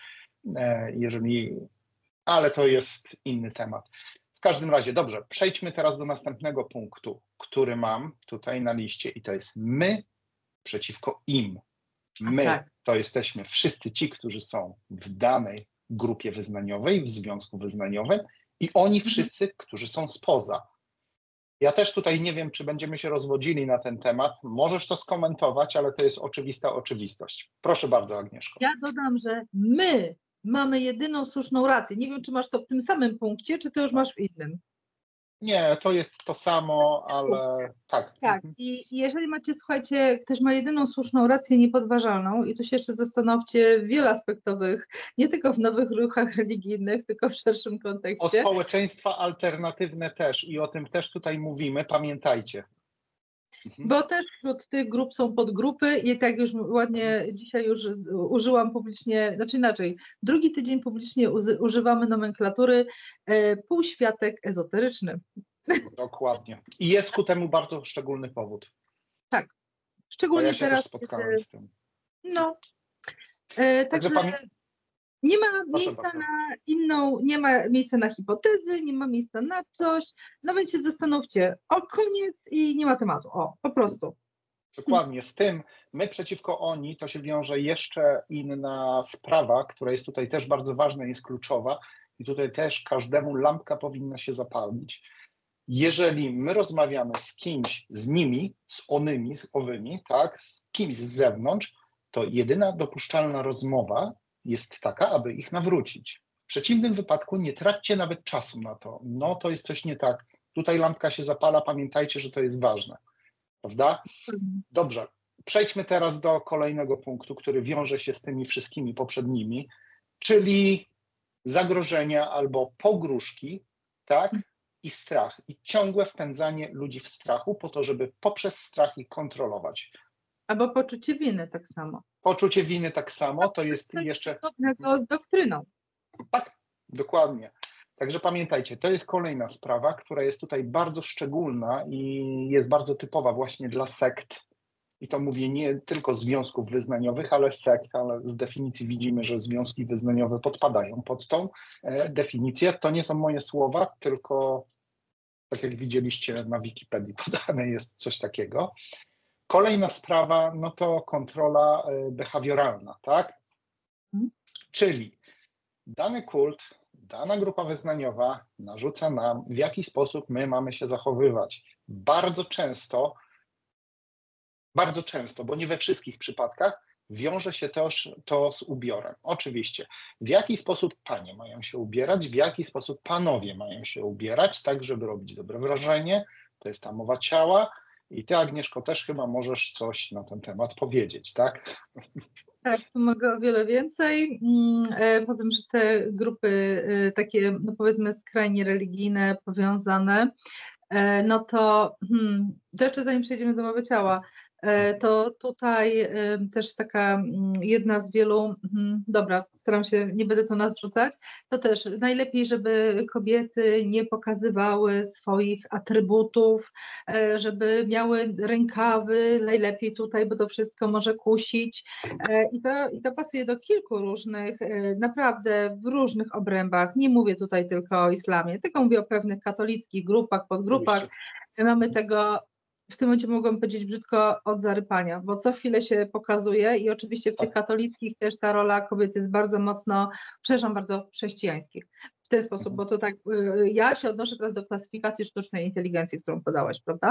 Ale to jest inny temat. W każdym razie, dobrze, przejdźmy teraz do następnego punktu, który mam tutaj na liście i to jest my przeciwko im. My to jesteśmy wszyscy ci, którzy są w danej grupie wyznaniowej, w związku wyznaniowym i oni wszyscy, którzy są spoza. Ja też tutaj nie wiem, czy będziemy się rozwodzili na ten temat. Możesz to skomentować, ale to jest oczywista oczywistość. Proszę bardzo, Agnieszko. Ja dodam, że my mamy jedyną słuszną rację. Nie wiem, czy masz to w tym samym punkcie, czy to już masz w innym. Nie, to jest to samo, ale tak. Tak, i jeżeli macie, słuchajcie, ktoś ma jedyną słuszną rację niepodważalną i tu się jeszcze zastanówcie w wieloaspektowych, nie tylko w nowych ruchach religijnych, tylko w szerszym kontekście. O społeczeństwa alternatywne też i o tym też tutaj mówimy, pamiętajcie. Bo też wśród tych grup są podgrupy i tak już ładnie dzisiaj już użyłam publicznie, znaczy inaczej, drugi tydzień publicznie używamy nomenklatury półświatek ezoteryczny. Dokładnie. I jest ku temu bardzo szczególny powód. Tak. Szczególnie ja się teraz. Też spotkałem z tym. Także nie ma miejsca na inną, nie ma miejsca na hipotezy, nie ma miejsca na coś. No więc się zastanówcie, koniec i nie ma tematu. Po prostu. Dokładnie. Z tym my przeciwko oni to się wiąże jeszcze inna sprawa, która jest tutaj też bardzo ważna, jest kluczowa i tutaj też każdemu lampka powinna się zapalić. Jeżeli my rozmawiamy z kimś, z nimi, z onymi, z owymi, tak, z kimś z zewnątrz, to jedyna dopuszczalna rozmowa jest taka, aby ich nawrócić. W przeciwnym wypadku nie traćcie nawet czasu na to. No to jest coś nie tak. Tutaj lampka się zapala, pamiętajcie, że to jest ważne. Prawda? Dobrze. Przejdźmy teraz do kolejnego punktu, który wiąże się z tymi wszystkimi poprzednimi, czyli zagrożenia albo pogróżki, tak? I strach. I ciągłe wpędzanie ludzi w strachu po to, żeby poprzez strach ich kontrolować. Albo poczucie winy tak samo. Poczucie winy tak samo, to jest jeszcze... Podobnego z doktryną. Tak, dokładnie. Także pamiętajcie, to jest kolejna sprawa, która jest tutaj bardzo szczególna i jest bardzo typowa właśnie dla sekt. I to mówię nie tylko związków wyznaniowych, ale sekt, ale z definicji widzimy, że związki wyznaniowe podpadają pod tą definicję. To nie są moje słowa, tylko tak jak widzieliście na Wikipedii podane jest coś takiego. Kolejna sprawa, no to kontrola behawioralna, tak? Czyli dany kult, dana grupa wyznaniowa narzuca nam, w jaki sposób my mamy się zachowywać. Bardzo często bardzo często, bo nie we wszystkich przypadkach, wiąże się też to z ubiorem. Oczywiście, w jaki sposób panie mają się ubierać, w jaki sposób panowie mają się ubierać, tak żeby robić dobre wrażenie, to jest ta mowa ciała i ty, Agnieszko, też chyba możesz coś na ten temat powiedzieć, tak? Tak, tu mogę o wiele więcej. Powiem, że te grupy takie, no powiedzmy, skrajnie religijne, powiązane, no to jeszcze zanim przejdziemy do mowy ciała, to tutaj też taka jedna z wielu, dobra, staram się, nie będę tu nazw rzucać, to też najlepiej, żeby kobiety nie pokazywały swoich atrybutów, żeby miały rękawy, najlepiej tutaj, bo to wszystko może kusić i to pasuje do kilku różnych, naprawdę w różnych obrębach, nie mówię tutaj tylko o islamie, tylko mówię o pewnych katolickich grupach, podgrupach. Oczywiście. Mamy tego, w tym momencie mogłam powiedzieć brzydko, od zarypania, bo co chwilę się pokazuje i oczywiście w tych katolickich też ta rola kobiety jest bardzo mocno, przepraszam bardzo, chrześcijańskich. W ten sposób, bo to tak, ja się odnoszę teraz do klasyfikacji sztucznej inteligencji, którą podałaś, prawda?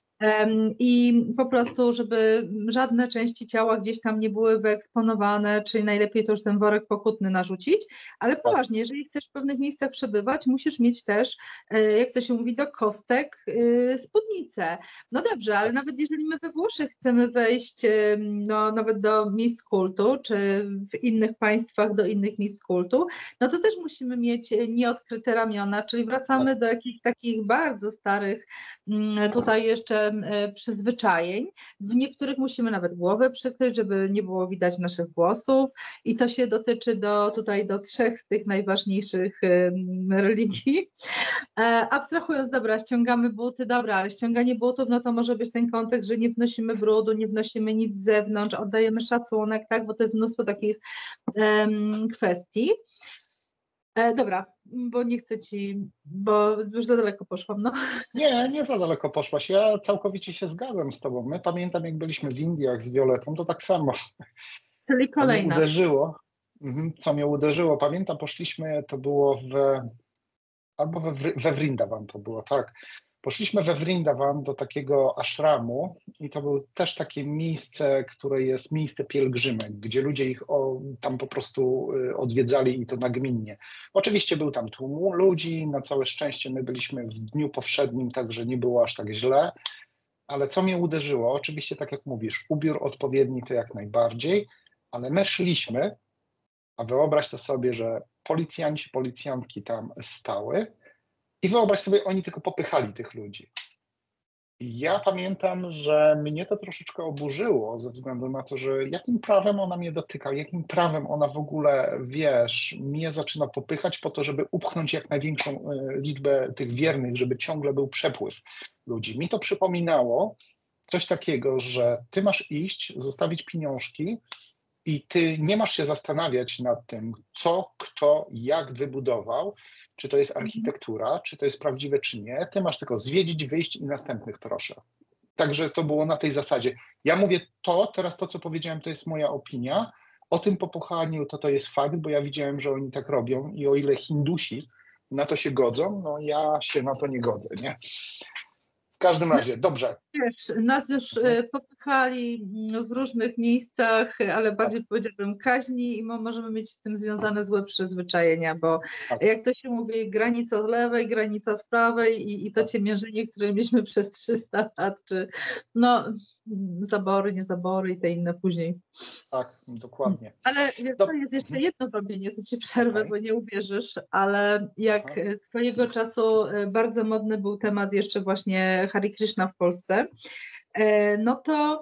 I po prostu, żeby żadne części ciała gdzieś tam nie były wyeksponowane, czyli najlepiej to już ten worek pokutny narzucić, ale poważnie, jeżeli chcesz w pewnych miejscach przebywać, musisz mieć też, jak to się mówi, do kostek spódnicę. No dobrze, ale nawet jeżeli my we Włoszech chcemy wejść no, nawet do miejsc kultu, czy w innych państwach do innych miejsc kultu, no to też musimy mieć nieodkryte ramiona, czyli wracamy do jakichś takich bardzo starych tutaj jeszcze przyzwyczajeń. W niektórych musimy nawet głowę przykryć, żeby nie było widać naszych włosów i to się dotyczy tutaj do 3 z tych najważniejszych religii. Abstrahując, dobra, ściągamy buty, dobra, ale ściąganie butów, no to może być ten kontekst, że nie wnosimy brudu, nie wnosimy nic z zewnątrz, oddajemy szacunek, tak, bo to jest mnóstwo takich kwestii. Dobra, bo nie chcę ci, bo już za daleko poszłam, no. Nie za daleko poszłaś. Ja całkowicie się zgadzam z tobą. My pamiętam, jak byliśmy w Indiach z Violetą, to tak samo. Czyli kolejna. Co mnie uderzyło, pamiętam, poszliśmy, to było albo we Vrindavan to było, tak. Poszliśmy we Vrindavan do takiego ashramu i to było też takie miejsce, które jest miejsce pielgrzymek, gdzie ludzie ich tam po prostu odwiedzali i to nagminnie. Oczywiście był tam tłum ludzi, na całe szczęście my byliśmy w dniu powszednim, także nie było aż tak źle, ale co mnie uderzyło, oczywiście tak jak mówisz, ubiór odpowiedni to jak najbardziej, ale my szliśmy, a wyobraź to sobie, że policjanci, policjantki tam stały, i wyobraź sobie, oni tylko popychali tych ludzi. I ja pamiętam, że mnie to troszeczkę oburzyło ze względu na to, że jakim prawem ona mnie dotyka, jakim prawem ona w ogóle, wiesz, mnie zaczyna popychać po to, żeby upchnąć jak największą liczbę tych wiernych, żeby ciągle był przepływ ludzi. Mi to przypominało coś takiego, że ty masz iść, zostawić pieniążki i ty nie masz się zastanawiać nad tym, co, kto, jak wybudował, czy to jest architektura, czy to jest prawdziwe, czy nie. Ty masz tylko zwiedzić, wyjść i następnych proszę. Także to było na tej zasadzie. Ja mówię teraz to, co powiedziałem, to jest moja opinia. O tym popychaniu to jest fakt, bo ja widziałem, że oni tak robią i o ile Hindusi na to się godzą, no ja się na to nie godzę, nie? W każdym razie, dobrze. Wiesz, nas już popychali w różnych miejscach, ale bardziej powiedziałabym kaźni i możemy mieć z tym związane złe przyzwyczajenia, bo jak to się mówi, granica z lewej, granica z prawej i to ciemiężenie, które mieliśmy przez 300 lat, czy no zabory, niezabory i te inne później. Tak, dokładnie. Ale to jest jeszcze jedno robienie, to ci przerwę, bo nie uwierzysz, ale jak swojego czasu bardzo modny był temat jeszcze właśnie Hare Krishna w Polsce, no to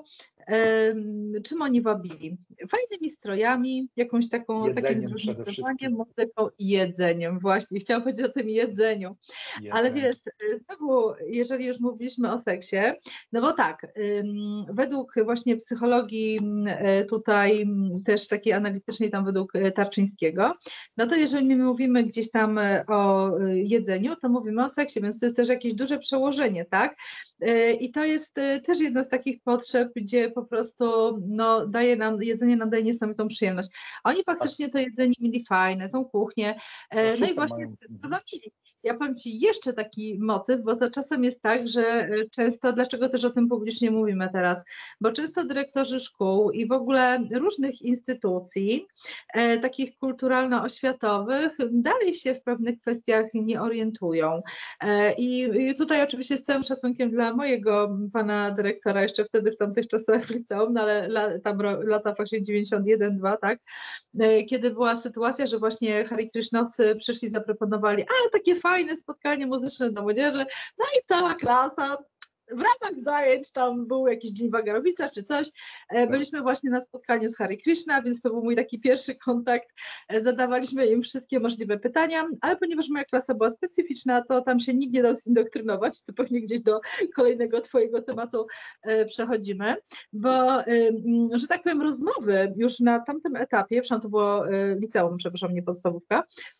czym oni wabili? Fajnymi strojami, jakąś takim zróżnicowaniem, muzyką i jedzeniem. Właśnie, chciałam powiedzieć o tym jedzeniu. Ale wiesz, znowu, jeżeli już mówiliśmy o seksie, no bo tak, według właśnie psychologii tutaj też takiej analitycznej, tam według Tarczyńskiego, no to jeżeli my mówimy gdzieś tam o jedzeniu, to mówimy o seksie, więc to jest też jakieś duże przełożenie, tak? I to jest też jedna z takich potrzeb, gdzie po prostu no, jedzenie nam daje niesamowitą przyjemność. Oni faktycznie to jedzenie mieli fajne, tą kuchnię, no i właśnie robili. Ja powiem Ci jeszcze taki motyw, bo za czasem jest tak, że często, dlaczego też o tym publicznie mówimy teraz, bo często dyrektorzy szkół i w ogóle różnych instytucji, takich kulturalno-oświatowych, dalej się w pewnych kwestiach nie orientują. I tutaj oczywiście z całym szacunkiem dla mojego pana dyrektora, jeszcze wtedy w tamtych czasach w liceum, no ale tam lata właśnie 91-2, tak, kiedy była sytuacja, że właśnie Hare Krishnowcy przyszli, zaproponowali, takie fajne spotkanie muzyczne dla młodzieży, no i cała klasa w ramach zajęć, tam był jakiś Dzień Wagarowicza czy coś, byliśmy właśnie na spotkaniu z Hare Krishna, więc to był mój taki pierwszy kontakt, zadawaliśmy im wszystkie możliwe pytania, ale ponieważ moja klasa była specyficzna, to tam się nikt nie dał zindoktrynować, to pewnie gdzieś do kolejnego twojego tematu przechodzimy, bo, że tak powiem, rozmowy już na tamtym etapie, przynajmniej to było liceum, przepraszam, nie podstawówka,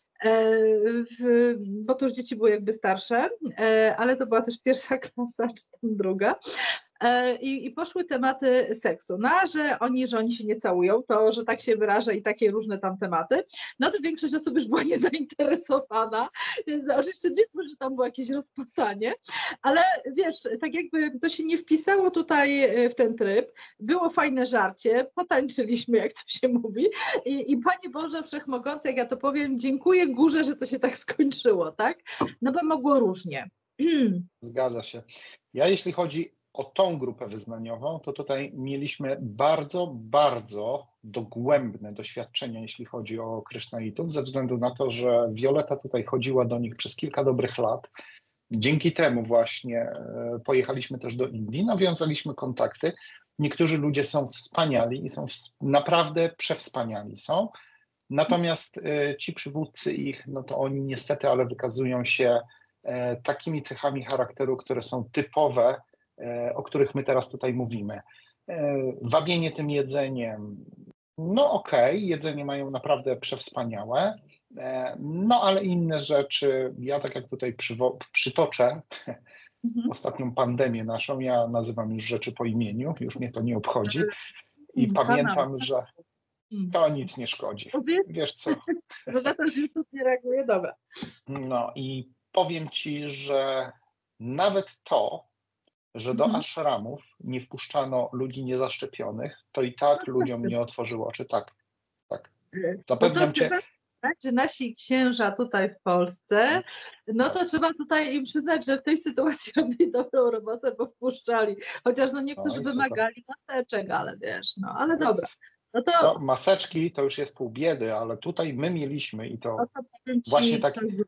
bo to już dzieci były jakby starsze, ale to była też pierwsza klasa, czy tam druga. I poszły tematy seksu. No a że oni się nie całują, to że tak się wyrażę i takie różne tam tematy, no to większość osób już była niezainteresowana, więc oczywiście nie wiem, że tam było jakieś rozpasanie, ale wiesz, tak jakby to się nie wpisało tutaj w ten tryb, było fajne żarcie, potańczyliśmy, jak to się mówi, i Panie Boże Wszechmogący, jak ja to powiem, dziękuję górze, że to się tak skończyło, tak? No bo mogło różnie. Zgadza się. Ja jeśli chodzi o tą grupę wyznaniową, to tutaj mieliśmy bardzo, bardzo dogłębne doświadczenia, jeśli chodzi o Krysznaitów, ze względu na to, że Violeta tutaj chodziła do nich przez kilka dobrych lat. Dzięki temu właśnie pojechaliśmy też do Indii, nawiązaliśmy kontakty. Niektórzy ludzie są wspaniali i są naprawdę przewspaniali są. Natomiast ci przywódcy ich, no to oni niestety, ale wykazują się takimi cechami charakteru, które są typowe, o których my teraz tutaj mówimy. Wabienie tym jedzeniem, no okej, jedzenie mają naprawdę przewspaniałe, no ale inne rzeczy, ja tak jak tutaj przytoczę ostatnią pandemię naszą, ja nazywam już rzeczy po imieniu, już mnie to nie obchodzi i pamiętam, że to nic nie szkodzi. Wiesz co? Bo na to YouTube nie reaguje, dobra. No i powiem Ci, że nawet to, że do ashramów nie wpuszczano ludzi niezaszczepionych, to i tak ludziom nie otworzyło oczy. Tak. Zapewniam Cię. Tak, że nasi księża tutaj w Polsce, no to trzeba tutaj im przyznać, że w tej sytuacji robili dobrą robotę, bo wpuszczali. Chociaż no niektórzy wymagali maseczek, ale wiesz, no ale dobra. No, maseczki to już jest pół biedy, ale tutaj my mieliśmy i to właśnie takich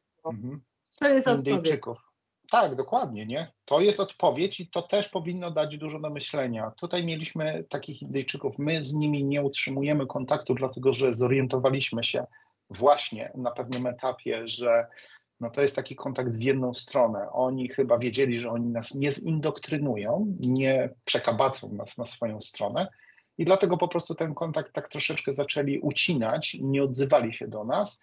Indyjczyków. Tak, dokładnie, nie? To jest odpowiedź i to też powinno dać dużo do myślenia. Tutaj mieliśmy takich Indyjczyków, my z nimi nie utrzymujemy kontaktu, dlatego że zorientowaliśmy się właśnie na pewnym etapie, że no to jest taki kontakt w jedną stronę. Oni chyba wiedzieli, że oni nas nie zindokrynują, nie przekabacą nas na swoją stronę i dlatego po prostu ten kontakt tak troszeczkę zaczęli ucinać i nie odzywali się do nas.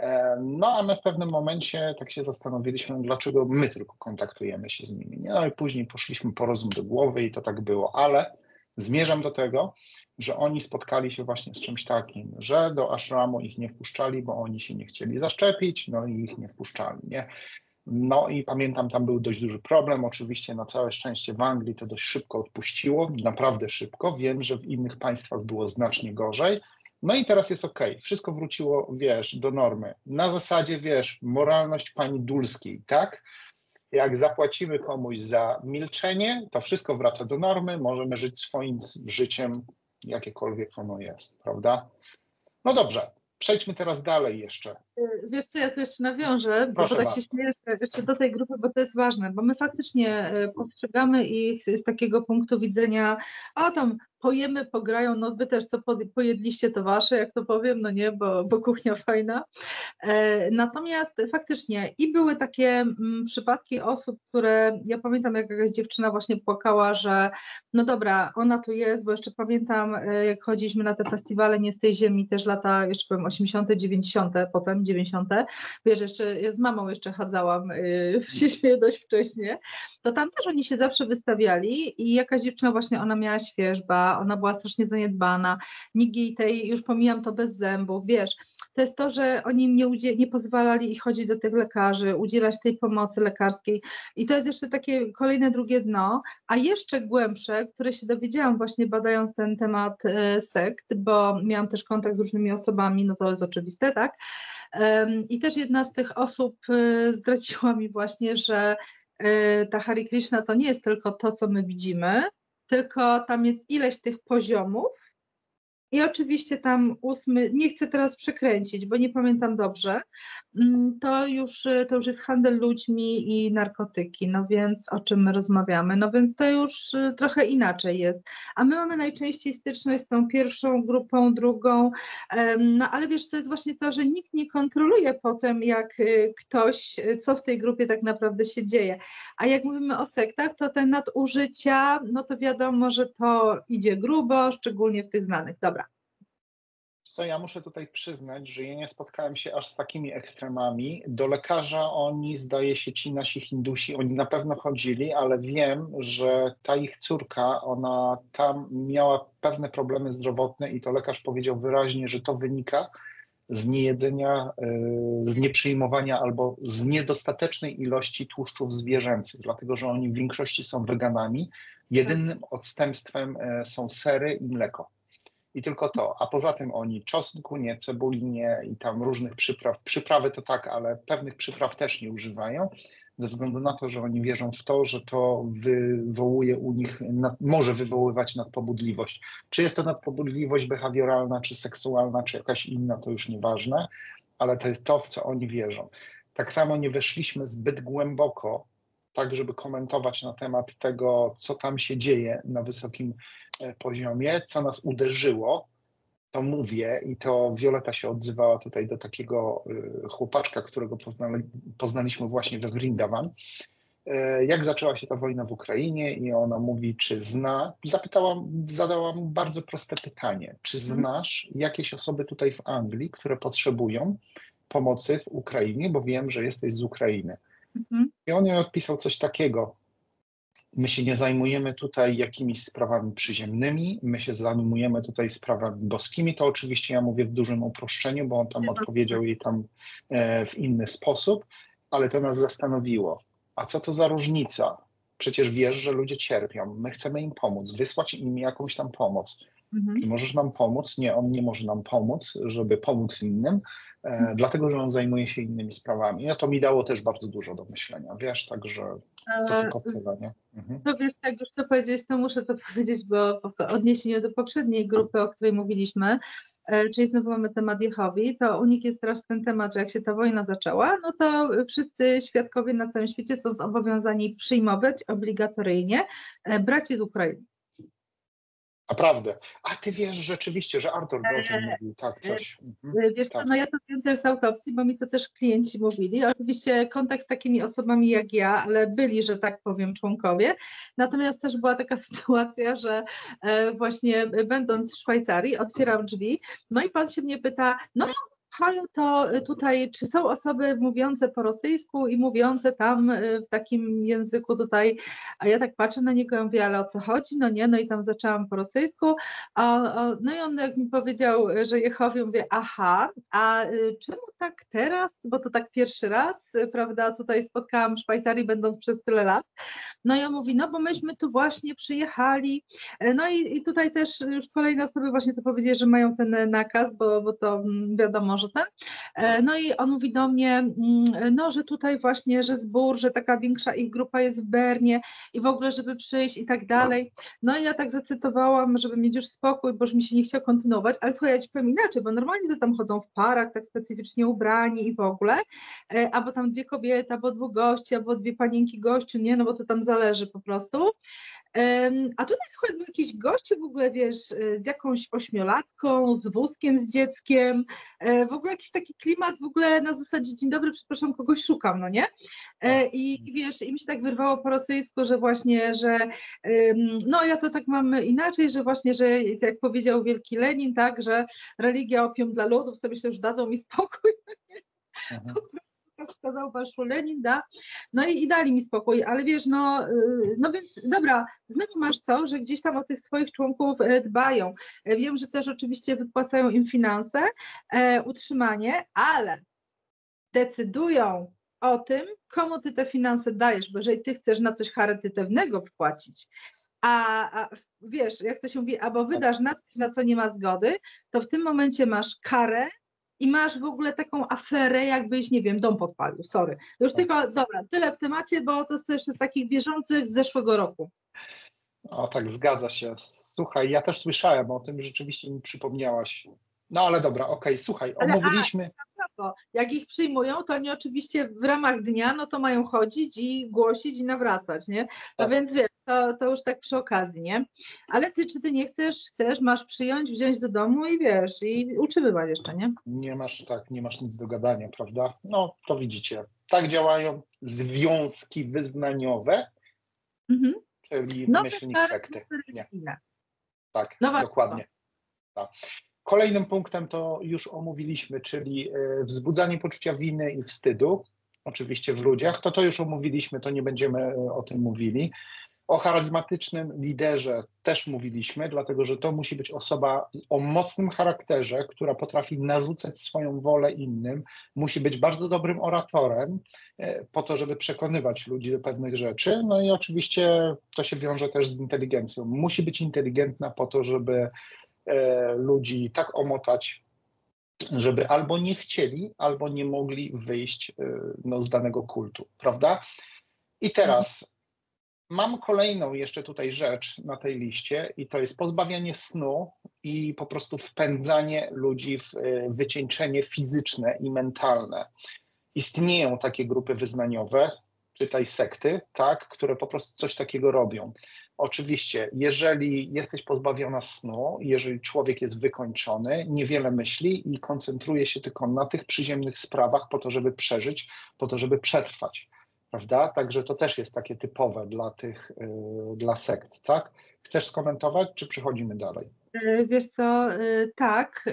No a my w pewnym momencie tak się zastanowiliśmy, dlaczego my tylko kontaktujemy się z nimi. No i później poszliśmy po rozum do głowy i to tak było, ale zmierzam do tego, że oni spotkali się właśnie z czymś takim, że do ashramu ich nie wpuszczali, bo oni się nie chcieli zaszczepić, no i ich nie wpuszczali, nie? No i pamiętam, tam był dość duży problem, oczywiście na całe szczęście w Anglii to dość szybko odpuściło, naprawdę szybko, wiem, że w innych państwach było znacznie gorzej. No i teraz jest okej, wszystko wróciło, wiesz, do normy. Na zasadzie, wiesz, moralność pani Dulskiej, tak? Jak zapłacimy komuś za milczenie, to wszystko wraca do normy, możemy żyć swoim życiem, jakiekolwiek ono jest, prawda? No dobrze, przejdźmy teraz dalej jeszcze. Wiesz co, ja tu jeszcze nawiążę, bo tak się śmieję jeszcze do tej grupy, bo to jest ważne, bo my faktycznie postrzegamy ich z takiego punktu widzenia, tam pojemy, pograją, no wy też co pojedliście to wasze, jak to powiem, no nie, bo kuchnia fajna. Natomiast faktycznie i były takie przypadki osób, które, ja pamiętam jak jakaś dziewczyna właśnie płakała, że no dobra, ona tu jest, bo jeszcze pamiętam jak chodziliśmy na te festiwale Nie z tej ziemi, też lata, jeszcze powiem 80., 90., potem 90., wiesz, jeszcze ja z mamą jeszcze chadzałam, się śmieję dość wcześnie, to tam też oni się zawsze wystawiali i jakaś dziewczyna właśnie, ona miała świerzba, ona była strasznie zaniedbana, nikt jej tej, już pomijam to bez zębów, wiesz, to jest to, że oni im nie pozwalali ich chodzić do tych lekarzy, udzielać tej pomocy lekarskiej i to jest jeszcze takie kolejne drugie dno, a jeszcze głębsze, które się dowiedziałam właśnie badając ten temat sekt, bo miałam też kontakt z różnymi osobami, no to jest oczywiste, tak? I też jedna z tych osób zdradziła mi właśnie, że ta Hare Krishna to nie jest tylko to, co my widzimy, tylko tam jest ileś tych poziomów i oczywiście tam 8, nie chcę teraz przekręcić, bo nie pamiętam dobrze, to już jest handel ludźmi i narkotyki, no więc o czym my rozmawiamy, no więc to już trochę inaczej jest, a my mamy najczęściej styczność z tą pierwszą grupą, drugą, no ale wiesz, to jest właśnie to, że nikt nie kontroluje potem jak ktoś, co w tej grupie tak naprawdę się dzieje, a jak mówimy o sektach, to te nadużycia, no to wiadomo, że to idzie grubo, szczególnie w tych znanych. Dobra. Co ja muszę tutaj przyznać, że ja nie spotkałem się aż z takimi ekstremami. Do lekarza oni, zdaje się, ci nasi Hindusi, oni na pewno chodzili, ale wiem, że ta ich córka, ona tam miała pewne problemy zdrowotne i to lekarz powiedział wyraźnie, że to wynika z niejedzenia, z nieprzyjmowania albo z niedostatecznej ilości tłuszczów zwierzęcych, dlatego że oni w większości są weganami. Jedynym odstępstwem są sery i mleko. I tylko to, a poza tym oni czosnku nie, cebuli nie i tam różnych przypraw. Przyprawy to tak, ale pewnych przypraw też nie używają, ze względu na to, że oni wierzą w to, że to wywołuje u nich, może wywoływać nadpobudliwość. Czy jest to nadpobudliwość behawioralna, czy seksualna, czy jakaś inna, to już nieważne, ale to jest to, w co oni wierzą. Tak samo nie weszliśmy zbyt głęboko, tak żeby komentować na temat tego, co tam się dzieje na wysokim poziomie, co nas uderzyło, to mówię i to Wioleta się odzywała tutaj do takiego chłopaczka, którego poznaliśmy właśnie we Vrindavan. Jak zaczęła się ta wojna w Ukrainie i ona mówi, czy zna, zadałam bardzo proste pytanie, czy znasz jakieś osoby tutaj w Anglii, które potrzebują pomocy w Ukrainie, bo wiem, że jesteś z Ukrainy. I on jej odpisał coś takiego: my się nie zajmujemy tutaj jakimiś sprawami przyziemnymi, my się zajmujemy tutaj sprawami boskimi. To oczywiście ja mówię w dużym uproszczeniu, bo on tam odpowiedział jej tam w inny sposób, ale to nas zastanowiło. A co to za różnica? Przecież wiesz, że ludzie cierpią, my chcemy im pomóc, wysłać im jakąś tam pomoc. Czy możesz nam pomóc? Nie, on nie może nam pomóc, żeby pomóc innym, dlatego że on zajmuje się innymi sprawami. No to mi dało też bardzo dużo do myślenia, wiesz, także to tylko tyle, nie? To wiesz, jak już to powiedziałeś, to muszę to powiedzieć, bo w odniesieniu do poprzedniej grupy, o której mówiliśmy, czyli znowu mamy temat Jehowi, to u nich jest teraz ten temat, że jak się ta wojna zaczęła, no to wszyscy świadkowie na całym świecie są zobowiązani przyjmować obligatoryjnie braci z Ukrainy. Naprawdę. A ty wiesz rzeczywiście, że Artur by o tym mówił, tak, coś. Wiesz tak. co, no ja to wiem też z autopsji, bo mi to też klienci mówili. Oczywiście kontakt z takimi osobami jak ja, ale byli, że tak powiem, członkowie. Natomiast też była taka sytuacja, że właśnie będąc w Szwajcarii, otwieram drzwi, no i pan się mnie pyta, no halo, to tutaj, czy są osoby mówiące po rosyjsku i mówiące tam w takim języku tutaj, a ja tak patrzę na niego i mówię, ale o co chodzi? No nie, no i tam zaczęłam po rosyjsku, no i on jak mi powiedział, że Jehowie, mówię, aha, a czemu tak teraz, bo to tak pierwszy raz, prawda, tutaj spotkałam w Szwajcarii, będąc przez tyle lat, no i on mówi, no bo myśmy tu właśnie przyjechali, no i tutaj też już kolejne osoby właśnie to powiedzieli, że mają ten nakaz, bo to wiadomo, że może ten. No i on mówi do mnie, no, że tutaj właśnie, że zbór, że taka większa ich grupa jest w Bernie i w ogóle, żeby przyjść i tak dalej. No i ja tak zacytowałam, żeby mieć już spokój, bo już mi się nie chciał kontynuować, ale słuchaj, ja ci powiem inaczej, bo normalnie to tam chodzą w parach, tak specyficznie ubrani i w ogóle, albo tam 2 kobiety, albo 2 gości, albo 2 panienki gościu, nie, no bo to tam zależy po prostu. A tutaj słuchaj, był jakiś gościu w ogóle, wiesz, z jakąś 8-latką, z wózkiem z dzieckiem, w ogóle jakiś taki klimat w ogóle na zasadzie dzień dobry, przepraszam, kogoś szukam, no nie? I wiesz, i mi się tak wyrwało po rosyjsku, że właśnie, że no ja to tak mam inaczej, że właśnie, że jak powiedział wielki Lenin, tak, że religia opium dla ludów, sobie się już dadzą mi spokój. Сказał Waszu Lenin, da? No i dali mi spokój, ale wiesz, no więc dobra, znowu masz to, że gdzieś tam o tych swoich członków dbają. Wiem, że też oczywiście wypłacają im finanse, utrzymanie, ale decydują o tym, komu ty te finanse dajesz, bo jeżeli ty chcesz na coś charytatywnego wpłacić, a wiesz, jak to się mówi, albo wydasz na coś, na co nie ma zgody, to w tym momencie masz karę i masz w ogóle taką aferę, jakbyś, nie wiem, dom podpalił, sorry. Już tylko, dobra, tyle w temacie, bo to jest jeszcze z takich bieżących z zeszłego roku. O tak, zgadza się. Słuchaj, ja też słyszałem o tym, rzeczywiście mi przypomniałaś. No ale dobra, okej, słuchaj, omówiliśmy. Jak ich przyjmują, to oni oczywiście w ramach dnia, no to mają chodzić i głosić i nawracać, nie? No tak. Więc wiesz, to już tak przy okazji, nie? Ale ty, czy ty nie chcesz, masz przyjąć, wziąć do domu i wiesz, i utrzymywać jeszcze, nie? Nie masz nic do gadania, prawda? No to widzicie, tak działają związki wyznaniowe, czyli myślnik sekty. Nie. Tak, dokładnie. Tak. Kolejnym punktem to już omówiliśmy, czyli wzbudzanie poczucia winy i wstydu, oczywiście w ludziach, to już omówiliśmy, to nie będziemy o tym mówili. O charyzmatycznym liderze też mówiliśmy, dlatego że to musi być osoba o mocnym charakterze, która potrafi narzucać swoją wolę innym, musi być bardzo dobrym oratorem po to, żeby przekonywać ludzi do pewnych rzeczy. No i oczywiście to się wiąże też z inteligencją. Musi być inteligentna po to, żeby ludzi tak omotać, żeby albo nie chcieli, albo nie mogli wyjść z danego kultu, prawda? I teraz mam kolejną jeszcze tutaj rzecz na tej liście i to jest pozbawianie snu i po prostu wpędzanie ludzi w wycieńczenie fizyczne i mentalne. Istnieją takie grupy wyznaniowe, czytaj sekty, tak, które po prostu coś takiego robią. Oczywiście, jeżeli jesteś pozbawiona snu, jeżeli człowiek jest wykończony, niewiele myśli i koncentruje się tylko na tych przyziemnych sprawach po to, żeby przeżyć, po to, żeby przetrwać, prawda? Także to też jest takie typowe dla sekt, tak? Chcesz skomentować, czy przechodzimy dalej? Wiesz co, tak,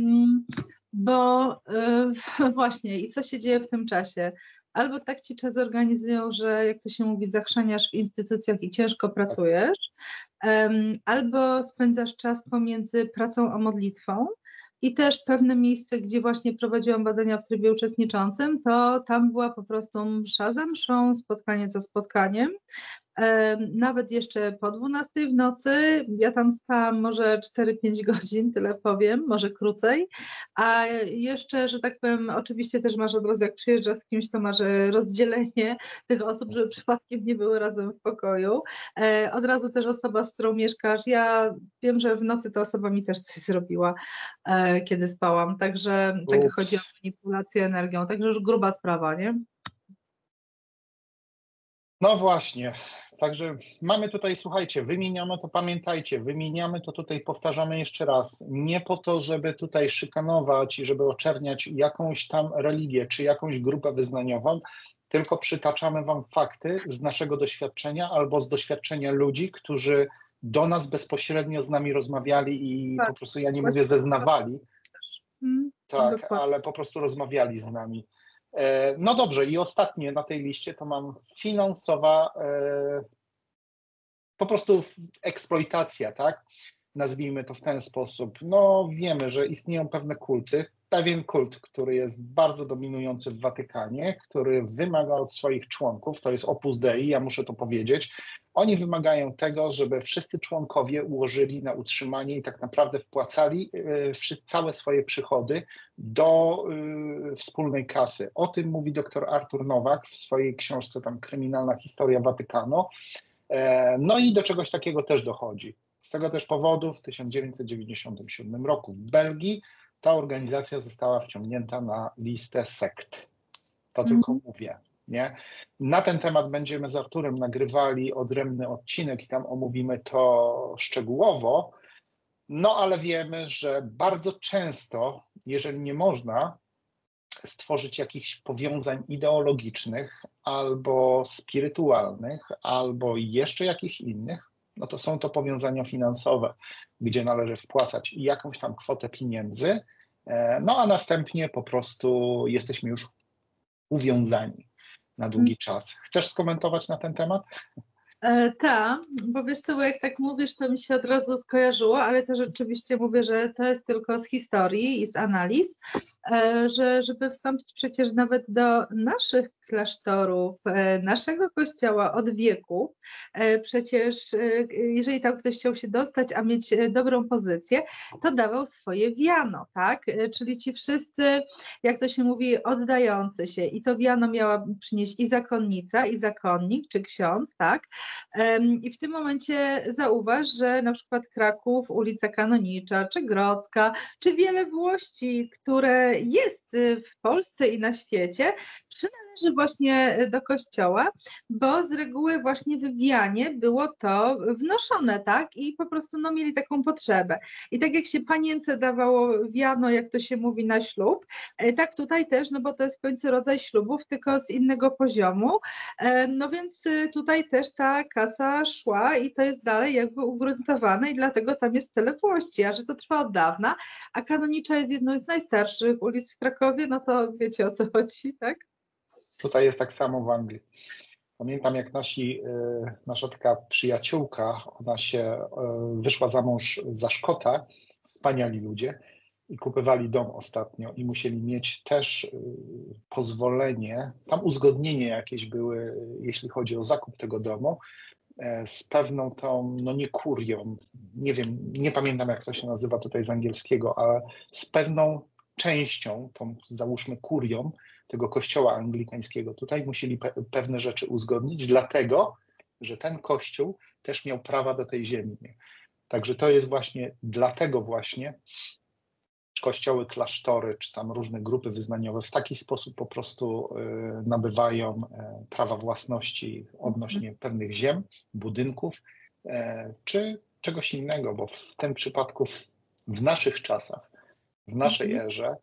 bo właśnie i co się dzieje w tym czasie? Albo tak ci czas organizują, że jak to się mówi, zachrzaniasz w instytucjach i ciężko pracujesz, albo spędzasz czas pomiędzy pracą a modlitwą. I też pewne miejsce, gdzie właśnie prowadziłam badania w trybie uczestniczącym, to tam była po prostu msza za mszą, spotkanie za spotkaniem. Nawet jeszcze po 12 w nocy, ja tam spałam może 4-5 godzin, tyle powiem, może krócej, a jeszcze, że tak powiem, oczywiście też masz od razu, jak przyjeżdżasz z kimś, to masz rozdzielenie tych osób, żeby przypadkiem nie były razem w pokoju. Od razu też osoba, z którą mieszkasz, ja wiem, że w nocy ta osoba mi też coś zrobiła, kiedy spałam, także tak chodzi o manipulację energią, także już gruba sprawa, nie? No właśnie, także mamy tutaj, słuchajcie, wymieniamy to, pamiętajcie, wymieniamy to tutaj, powtarzamy jeszcze raz, nie po to, żeby tutaj szykanować i żeby oczerniać jakąś tam religię czy jakąś grupę wyznaniową, tylko przytaczamy wam fakty z naszego doświadczenia albo z doświadczenia ludzi, którzy do nas bezpośrednio z nami rozmawiali i po prostu, ja nie mówię zeznawali, tak, ale po prostu rozmawiali z nami. No dobrze, i ostatnie na tej liście to mam finansowa, po prostu eksploitacja, tak? Nazwijmy to w ten sposób. No wiemy, że istnieją pewne kulty, pewien kult, który jest bardzo dominujący w Watykanie, który wymaga od swoich członków, to jest Opus Dei, ja muszę to powiedzieć, oni wymagają tego, żeby wszyscy członkowie ułożyli na utrzymanie i tak naprawdę wpłacali całe swoje przychody do wspólnej kasy. O tym mówi dr Artur Nowak w swojej książce tam Kryminalna historia Watykanu. No i do czegoś takiego też dochodzi. Z tego też powodu w 1997 roku w Belgii ta organizacja została wciągnięta na listę sekt. To tylko mówię. Nie? Na ten temat będziemy z Arturem nagrywali odrębny odcinek i tam omówimy to szczegółowo, no ale wiemy, że bardzo często, jeżeli nie można stworzyć jakichś powiązań ideologicznych albo spirytualnych, albo jeszcze jakichś innych, no to są to powiązania finansowe, gdzie należy wpłacać jakąś tam kwotę pieniędzy, no a następnie po prostu jesteśmy już uwiązani na długi czas. Chcesz skomentować na ten temat? Tak, bo wiesz co, bo jak tak mówisz, to mi się od razu skojarzyło, ale też rzeczywiście mówię, że to jest tylko z historii i z analiz, że żeby wstąpić przecież nawet do naszych klasztorów, naszego kościoła od wieków, przecież jeżeli tam ktoś chciał się dostać, a mieć dobrą pozycję, to dawał swoje wiano, tak? Czyli ci wszyscy, jak to się mówi, oddający się i to wiano miała przynieść i zakonnica, i zakonnik, czy ksiądz, tak? I w tym momencie zauważ, że na przykład Kraków, ulica Kanonicza, czy Grodzka, czy wiele włości, które jest w Polsce i na świecie, przynależy właśnie do kościoła, bo z reguły właśnie w wianie było to wnoszone, tak? I po prostu no, mieli taką potrzebę. I tak jak się panience dawało wiano, jak to się mówi, na ślub, tak tutaj też, no bo to jest w końcu rodzaj ślubów, tylko z innego poziomu. No więc tutaj też ta kasa szła i to jest dalej jakby ugruntowane i dlatego tam jest tyle włości, a że to trwa od dawna, a Kanonicza jest jedną z najstarszych ulic w Krakowie, no to wiecie o co chodzi, tak? Tutaj jest tak samo w Anglii. Pamiętam, jak nasza taka przyjaciółka, ona się wyszła za mąż za Szkota, wspaniali ludzie, i kupywali dom ostatnio i musieli mieć też pozwolenie, tam uzgodnienie jakieś były, jeśli chodzi o zakup tego domu, z pewną tą, no nie kurią, nie wiem, nie pamiętam jak to się nazywa tutaj z angielskiego, ale z pewną częścią, tą załóżmy kurią tego kościoła anglikańskiego. Tutaj musieli pewne rzeczy uzgodnić, dlatego, że ten kościół też miał prawa do tej ziemi. Także to jest właśnie, dlatego właśnie kościoły, klasztory, czy tam różne grupy wyznaniowe w taki sposób po prostu nabywają prawa własności odnośnie pewnych ziem, budynków, czy czegoś innego, bo w tym przypadku w naszych czasach, w naszej erze,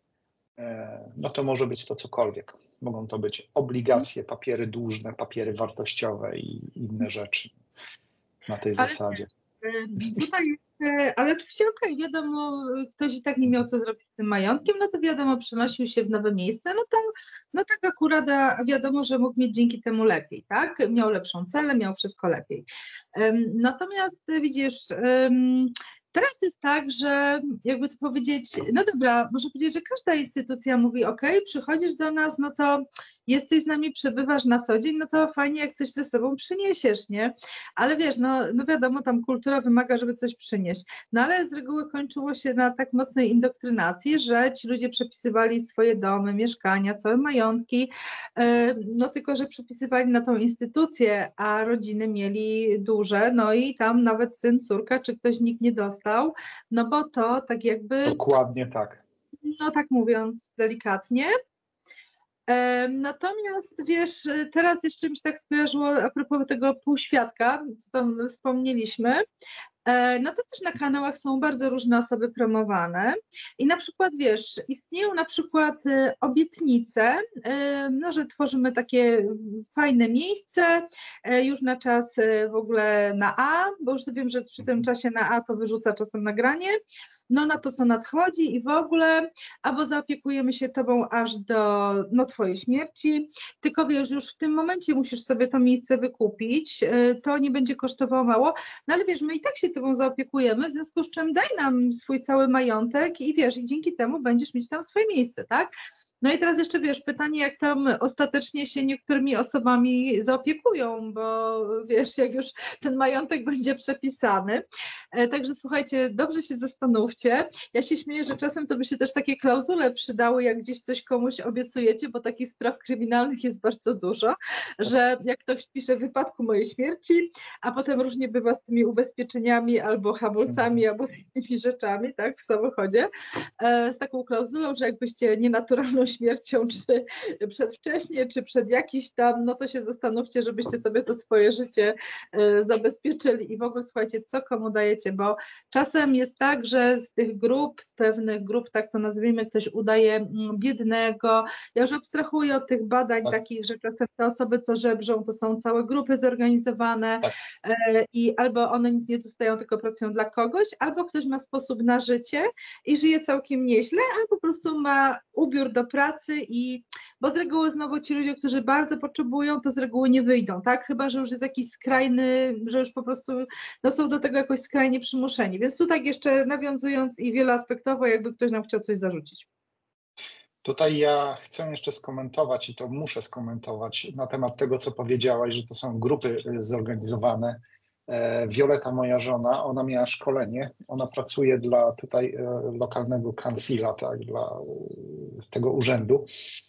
no to może być to cokolwiek. Mogą to być obligacje, papiery dłużne, papiery wartościowe i inne rzeczy na tej zasadzie. Tutaj, ale oczywiście okej, wiadomo, ktoś i tak nie miał co zrobić z tym majątkiem, no to wiadomo, przenosił się w nowe miejsce, no tak akurat wiadomo, że mógł mieć dzięki temu lepiej, tak? Miał lepszą celę, miał wszystko lepiej. Natomiast widzisz, teraz jest tak, że jakby to powiedzieć, no dobra, może powiedzieć, że każda instytucja mówi okej, przychodzisz do nas, no to jesteś z nami, przebywasz na co dzień, no to fajnie jak coś ze sobą przyniesiesz, nie? Ale wiesz, no wiadomo, tam kultura wymaga, żeby coś przynieść. No ale z reguły kończyło się na tak mocnej indoktrynacji, że ci ludzie przepisywali swoje domy, mieszkania, całe majątki, no tylko, że przepisywali na tą instytucję, a rodziny mieli duże, no i tam nawet syn, córka, czy ktoś nikt nie dostał, no bo to tak jakby... Dokładnie tak. No tak mówiąc delikatnie. Natomiast wiesz, teraz jeszcze mi się tak skojarzyło a propos tego półświadka, co tam wspomnieliśmy, no to też na kanałach są bardzo różne osoby promowane i na przykład wiesz, istnieją na przykład obietnice, no, że tworzymy takie fajne miejsce już na czas w ogóle na A, bo już wiem, że przy tym czasie na A to wyrzuca czasem nagranie, no na to co nadchodzi i w ogóle, albo zaopiekujemy się tobą aż do twojej śmierci, tylko wiesz, już w tym momencie musisz sobie to miejsce wykupić, to nie będzie kosztowało mało, no ale wiesz, my i tak się tobą zaopiekujemy, w związku z czym daj nam swój cały majątek i wiesz, i dzięki temu będziesz mieć tam swoje miejsce, tak? No i teraz jeszcze wiesz, pytanie, jak tam ostatecznie się niektórymi osobami zaopiekują, bo wiesz, jak już ten majątek będzie przepisany. Także słuchajcie, dobrze się zastanówcie. Ja się śmieję, że czasem to by się też takie klauzule przydały, jak gdzieś coś komuś obiecujecie, bo takich spraw kryminalnych jest bardzo dużo, że jak ktoś pisze w wypadku mojej śmierci, a potem różnie bywa z tymi ubezpieczeniami albo hamulcami, albo z innymi rzeczami, tak, w samochodzie, z taką klauzulą, że jakbyście nienaturalną śmiercią, czy przedwcześnie, czy przed jakiś tam, no to się zastanówcie, żebyście sobie to swoje życie zabezpieczyli i w ogóle słuchajcie, co komu dajecie, bo czasem jest tak, że z tych grup, z pewnych grup, tak to nazwijmy, ktoś udaje biednego. Ja już abstrahuję od tych badań takich, że czasem te osoby, co żebrzą, to są całe grupy zorganizowane i albo one nic nie dostają, tylko pracują dla kogoś, albo ktoś ma sposób na życie i żyje całkiem nieźle, a po prostu ma ubiór do pracy i bo z reguły znowu ci ludzie, którzy bardzo potrzebują, to z reguły nie wyjdą, tak? Chyba że już jest jakiś skrajny, że już po prostu no, są do tego jakoś skrajnie przymuszeni. Więc tutaj jeszcze nawiązując i wieloaspektowo, jakby ktoś nam chciał coś zarzucić. Tutaj ja chcę jeszcze skomentować i to muszę skomentować na temat tego, co powiedziałaś, że to są grupy zorganizowane. Wioleta, moja żona, ona miała szkolenie, ona pracuje dla tutaj lokalnego kancila, tak, dla tego urzędu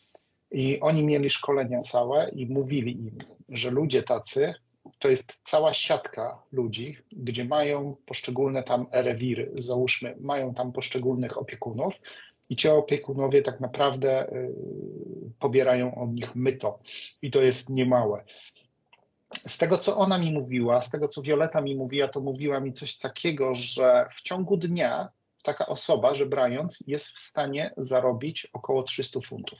i oni mieli szkolenia całe i mówili im, że ludzie tacy to jest cała siatka ludzi, gdzie mają poszczególne tam rewiry, załóżmy, mają tam poszczególnych opiekunów i ci opiekunowie tak naprawdę pobierają od nich myto i to jest niemałe. Z tego, co ona mi mówiła, z tego, co Wioleta mi mówiła, to mówiła mi coś takiego, że w ciągu dnia taka osoba, żebrając, jest w stanie zarobić około 300 funtów.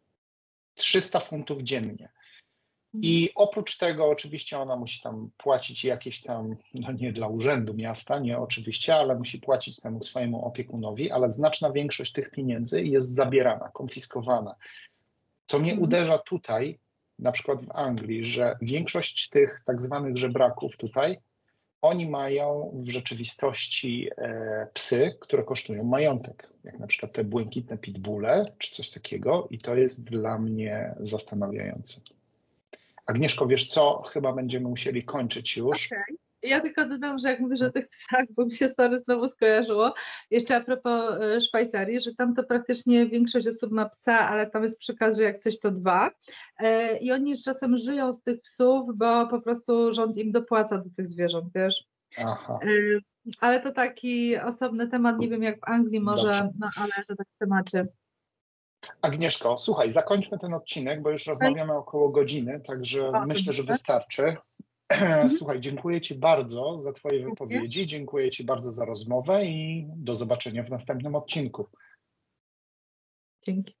300 funtów dziennie. I oprócz tego oczywiście ona musi tam płacić jakieś tam, no nie dla urzędu miasta, nie oczywiście, ale musi płacić temu swojemu opiekunowi, ale znaczna większość tych pieniędzy jest zabierana, konfiskowana. Co mnie uderza tutaj, na przykład w Anglii, że większość tych tak zwanych żebraków tutaj, oni mają w rzeczywistości psy, które kosztują majątek, jak na przykład te błękitne pitbulle czy coś takiego i to jest dla mnie zastanawiające. Agnieszko, wiesz co? Chyba będziemy musieli kończyć już. Okay. Ja tylko dodam, że jak mówisz o tych psach, bo mi się znowu skojarzyło, jeszcze a propos Szwajcarii, że tam to praktycznie większość osób ma psa, ale tam jest przykaz, że jak coś to 2 i oni już czasem żyją z tych psów, bo po prostu rząd im dopłaca do tych zwierząt, wiesz. Aha. Ale to taki osobny temat, nie wiem jak w Anglii może, dobrze. No ale to tak w temacie. Agnieszko, słuchaj, zakończmy ten odcinek, bo już rozmawiamy około godziny, także myślę, że wystarczy. Słuchaj, dziękuję Ci bardzo za Twoje wypowiedzi, dziękuję Ci bardzo za rozmowę i do zobaczenia w następnym odcinku. Dzięki.